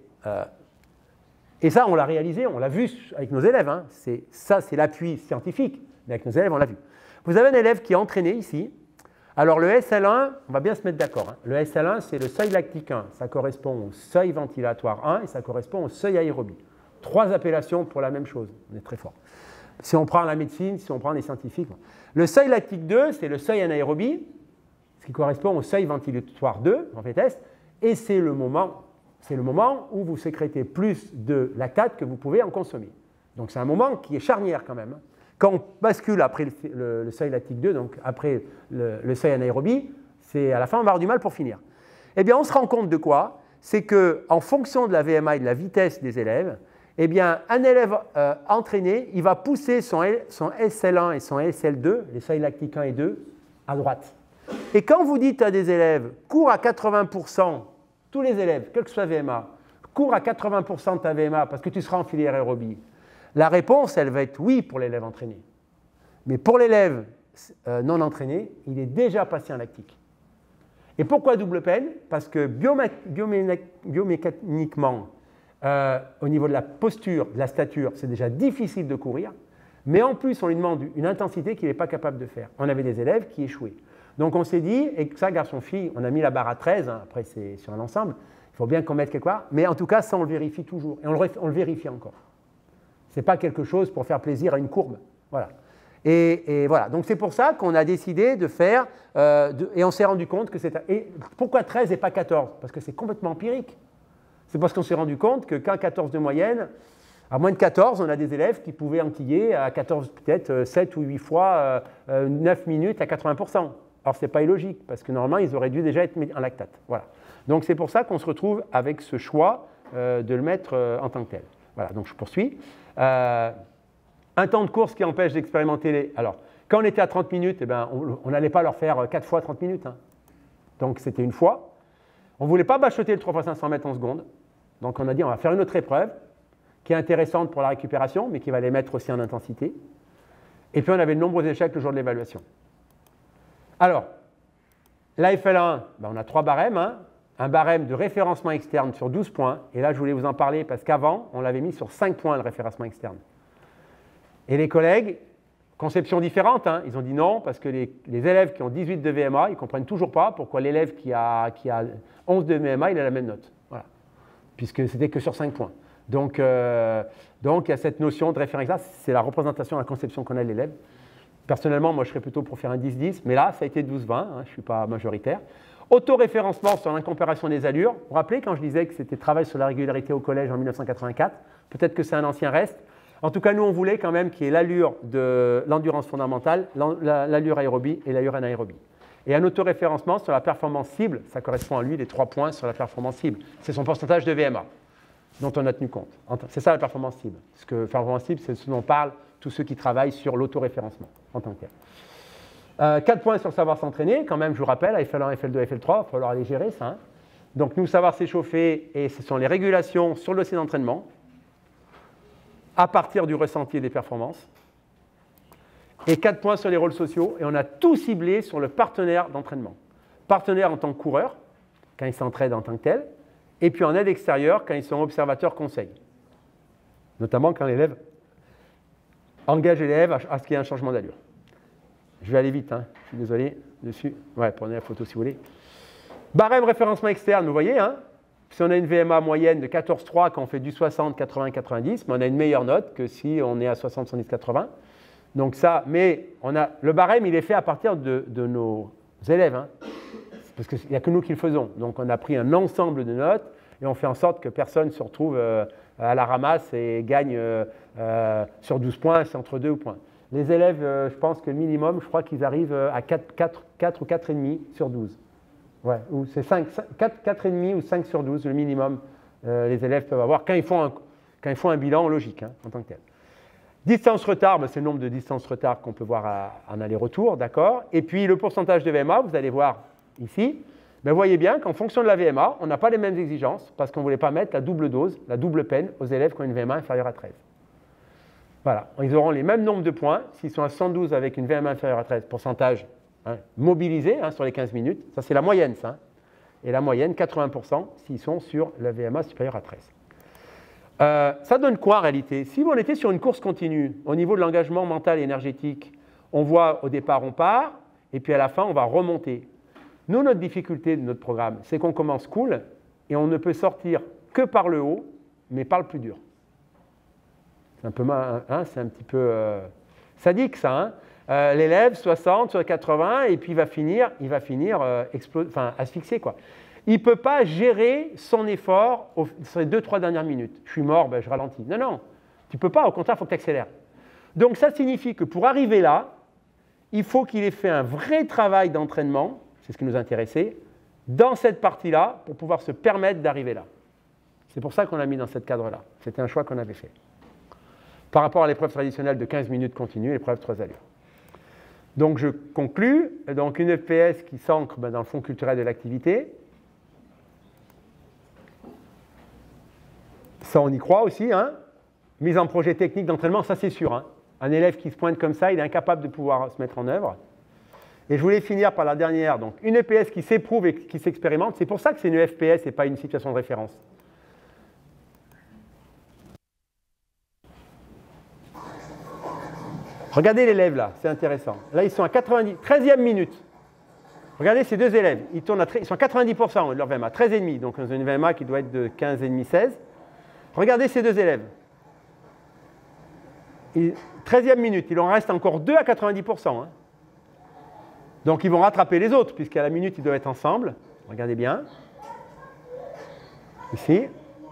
et ça, on l'a réalisé, on l'a vu avec nos élèves. Hein, ça, c'est l'appui scientifique, mais avec nos élèves, on l'a vu. Vous avez un élève qui est entraîné ici. Alors, le SL1, on va bien se mettre d'accord. Hein, le SL1, c'est le seuil lactique 1. Ça correspond au seuil ventilatoire 1 et ça correspond au seuil aérobie. 3 appellations pour la même chose. On est très fort. Si on prend la médecine, si on prend les scientifiques. Le seuil lactique 2, c'est le seuil anaérobie, ce qui correspond au seuil ventilatoire 2, en fait, et c'est le moment où vous sécrétez plus de lactate que vous pouvez en consommer. Donc c'est un moment qui est charnière quand même. Quand on bascule après le seuil lactique 2, donc après le seuil anaérobie, c'est à la fin on va avoir du mal pour finir. Eh bien on se rend compte de quoi? C'est qu'en fonction de la VMA et de la vitesse des élèves, eh bien, un élève entraîné, il va pousser son SL1 et son SL2, les seuils lactiques 1 et 2, à droite. Et quand vous dites à des élèves, cours à 80%, tous les élèves, quel que soit VMA, cours à 80% de ta VMA parce que tu seras en filière aérobie, la réponse, elle va être oui pour l'élève entraîné. Mais pour l'élève non entraîné, il est déjà passé en lactique. Et pourquoi double peine? Parce que biomécaniquement, au niveau de la posture, de la stature, c'est déjà difficile de courir, mais en plus, on lui demande une intensité qu'il n'est pas capable de faire. On avait des élèves qui échouaient. Donc on s'est dit, et ça, garçon-fille, on a mis la barre à 13, hein, après c'est sur un ensemble, il faut bien qu'on mette quelque part, mais en tout cas, ça, on le vérifie toujours, et on le vérifie encore. Ce n'est pas quelque chose pour faire plaisir à une courbe. Voilà. Et voilà, donc c'est pour ça qu'on a décidé de faire, et on s'est rendu compte que c'était... Et pourquoi 13 et pas 14? Parce que c'est complètement empirique. C'est parce qu'on s'est rendu compte que qu'à 14 de moyenne, à moins de 14, on a des élèves qui pouvaient enquiller à 14, peut-être 7 ou 8 fois 9 minutes à 80%. Alors, ce n'est pas illogique, parce que normalement, ils auraient dû déjà être en lactate. Voilà. Donc, c'est pour ça qu'on se retrouve avec ce choix de le mettre en tant que tel. Voilà, donc je poursuis. Un temps de course qui empêche d'expérimenter les... Alors, quand on était à 30 minutes, eh ben, on n'allait pas leur faire 4 fois 30 minutes. Hein. Donc, c'était une fois. On ne voulait pas bachoter le 3 x 500 mètres en seconde. Donc, on a dit on va faire une autre épreuve qui est intéressante pour la récupération, mais qui va les mettre aussi en intensité. Et puis, on avait de nombreux échecs le jour de l'évaluation. Alors, la FL1, ben, on a 3 barèmes. Hein. Un barème de référencement externe sur 12 points. Et là, je voulais vous en parler parce qu'avant, on l'avait mis sur 5 points, le référencement externe. Et les collègues, conception différente, hein, ils ont dit non, parce que les élèves qui ont 18 de VMA, ils ne comprennent toujours pas pourquoi l'élève qui a 11 de VMA, il a la même note. Voilà. Puisque c'était que sur 5 points. Donc, il y a cette notion de référence. C'est la représentation de la conception qu'on a de l'élève. Personnellement, moi, je serais plutôt pour faire un 10-10, mais là, ça a été 12-20, hein, je ne suis pas majoritaire. Autoréférencement sur l'incomparaison des allures. Vous vous rappelez quand je disais que c'était travail sur la régularité au collège en 1984? Peut-être que c'est un ancien reste. En tout cas, nous, on voulait quand même qu'il y ait l'allure de l'endurance fondamentale, l'allure aérobie et l'allure anaérobie. Et un autoréférencement sur la performance cible, ça correspond à lui, les 3 points sur la performance cible. C'est son pourcentage de VMA dont on a tenu compte. C'est ça la performance cible. Parce que performance cible, c'est ce dont parlent tous ceux qui travaillent sur l'autoréférencement en tant que tel. 4 points sur savoir s'entraîner, quand même, je vous rappelle, à FL1, FL2, FL3, il va falloir aller gérer ça. Hein. Donc, nous, savoir s'échauffer, et ce sont les régulations sur le dossier d'entraînement, à partir du ressenti et des performances. Et 4 points sur les rôles sociaux, et on a tout ciblé sur le partenaire d'entraînement. Partenaire en tant que coureur, quand ils s'entraident en tant que tel, et puis en aide extérieure, quand ils sont observateurs conseils. Notamment quand l'élève engage l'élève à ce qu'il y ait un changement d'allure. Je vais aller vite, hein. Je suis désolé, dessus. Ouais, prenez la photo si vous voulez. Barème référencement externe, vous voyez, hein. Si on a une VMA moyenne de 14,3 quand on fait du 60, 80, 90, mais on a une meilleure note que si on est à 60, 70, 80. Donc ça, mais le barème, il est fait à partir de nos élèves, hein. Parce qu'il n'y a que nous qui le faisons. Donc on a pris un ensemble de notes et on fait en sorte que personne ne se retrouve à la ramasse et gagnent sur 12 points, c'est entre 2 points. Les élèves, je pense que le minimum, je crois qu'ils arrivent à 4 ou 4,5 sur 12. Ouais, ou c'est 4,5 ou 5 sur 12, le minimum, les élèves peuvent avoir quand ils font un bilan logique, hein, en tant que tel. Distance retard, ben, c'est le nombre de distances retard qu'on peut voir en aller-retour, d'accord. Et puis le pourcentage de VMA, vous allez voir ici. Ben, vous voyez bien qu'en fonction de la VMA, on n'a pas les mêmes exigences parce qu'on ne voulait pas mettre la double dose, la double peine aux élèves qui ont une VMA inférieure à 13. Voilà, ils auront les mêmes nombres de points s'ils sont à 112 avec une VMA inférieure à 13, pourcentage hein, mobilisé hein, sur les 15 minutes. Ça, c'est la moyenne, ça. Hein. Et la moyenne, 80% s'ils sont sur la VMA supérieure à 13. Ça donne quoi en réalité? Si on était sur une course continue, au niveau de l'engagement mental et énergétique, on voit au départ on part, et puis à la fin on va remonter. Nous, notre difficulté de notre programme, c'est qu'on commence cool, et on ne peut sortir que par le haut, mais par le plus dur. C'est un peu, hein, c'est un petit peu sadique ça. Hein. L'élève, 60 sur 80, et puis il va finir asphyxié, quoi. Il ne peut pas gérer son effort sur les 2-3 dernières minutes. Je suis mort, ben, je ralentis. Non, non, tu ne peux pas, au contraire, il faut que tu accélères. Donc ça signifie que pour arriver là, il faut qu'il ait fait un vrai travail d'entraînement, c'est ce qui nous intéressait, dans cette partie-là, pour pouvoir se permettre d'arriver là. C'est pour ça qu'on l'a mis dans ce cadre-là. C'était un choix qu'on avait fait. Par rapport à l'épreuve traditionnelle de 15 minutes continue, l'épreuve 3 allures. Donc je conclus. Donc une FPS qui s'ancre dans le fond culturel de l'activité. Ça, on y croit aussi. Hein. Mise en projet technique d'entraînement, ça c'est sûr. Hein. Un élève qui se pointe comme ça, il est incapable de pouvoir se mettre en œuvre. Et je voulais finir par la dernière. Donc, une EPS qui s'éprouve et qui s'expérimente. C'est pour ça que c'est une FPS et pas une situation de référence. Regardez l'élève là, c'est intéressant. Là, ils sont à 13e minute. Regardez ces deux élèves. Ils sont à 90% de leur VMA, 13,5. Donc, ils ont une VMA qui doit être de 15,5, 16. Regardez ces deux élèves. 13e minute, il en reste encore 2 à 90%. Hein. Donc, ils vont rattraper les autres, puisqu'à la minute, ils doivent être ensemble. Regardez bien. Ici.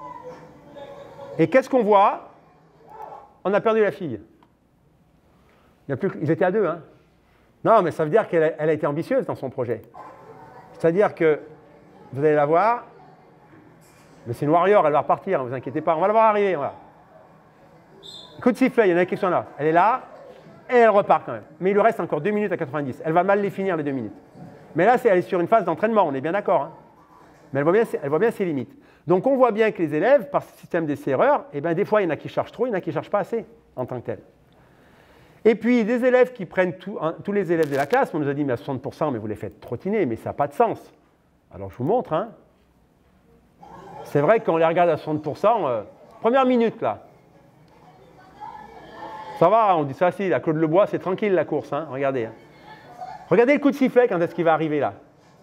Et qu'est-ce qu'on voit? On a perdu la fille. Ils étaient à 2. Hein. Non, mais ça veut dire qu'elle a été ambitieuse dans son projet. C'est-à-dire que, vous allez la voir, mais c'est une warrior, elle va repartir, ne vous inquiétez pas, on va la voir arriver. Voilà. Coup de sifflet, il y en a qui sont là. Elle est là, et elle repart quand même. Mais il lui reste encore 2 minutes à 90. Elle va mal les finir, les 2 minutes. Mais là, elle est sur une phase d'entraînement, on est bien d'accord. Hein. Mais elle voit bien ses limites. Donc, on voit bien que les élèves, par ce système d'essai-erreur, eh ben, des fois, il y en a qui chargent trop, il y en a qui ne chargent pas assez, en tant que tel. Et puis, des élèves qui prennent tous les élèves de la classe, on nous a dit, mais à 60%, mais vous les faites trottiner, mais ça n'a pas de sens. Alors, je vous montre. Hein. C'est vrai que quand on les regarde à 60%, première minute, là. Ça va, on dit ça, si, la Claude Lebois, c'est tranquille, la course. Hein. Regardez. Hein. Regardez le coup de sifflet, quand est-ce qu'il va arriver, là.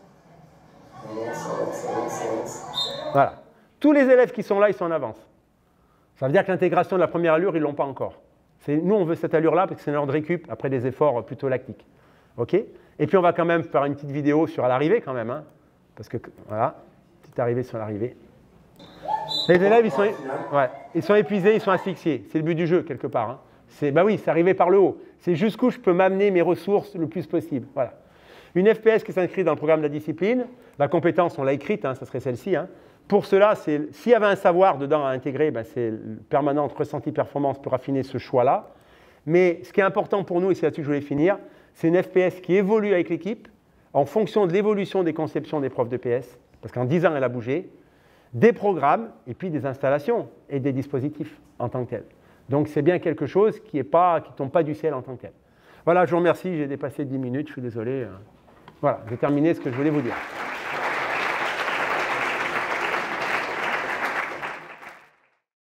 Voilà. Tous les élèves qui sont là, ils sont en avance. Ça veut dire que l'intégration de la première allure, ils ne l'ont pas encore. Nous, on veut cette allure-là parce que c'est une heure de récup après des efforts plutôt lactiques. OK? Et puis, on va quand même faire une petite vidéo sur l'arrivée quand même. Hein, parce que, voilà, petite arrivée sur l'arrivée. Les élèves, ils sont épuisés, ils sont asphyxiés. C'est le but du jeu, quelque part. Hein. Bah oui, c'est arriver par le haut. C'est jusqu'où je peux m'amener mes ressources le plus possible. Voilà. Une FPS qui s'inscrit dans le programme de la discipline, la compétence, on l'a écrite, hein, ça serait celle-ci. Hein. Pour cela, s'il y avait un savoir dedans à intégrer, ben c'est le permanent ressenti performance pour affiner ce choix-là. Mais ce qui est important pour nous, et c'est là-dessus que je voulais finir, c'est une FPS qui évolue avec l'équipe en fonction de l'évolution des conceptions des profs de PS, parce qu'en 10 ans, elle a bougé, des programmes et puis des installations et des dispositifs en tant que tels. Donc, c'est bien quelque chose qui ne tombe pas du ciel en tant que tel. Voilà, je vous remercie, j'ai dépassé 10 minutes, je suis désolé. Voilà, j'ai terminé ce que je voulais vous dire.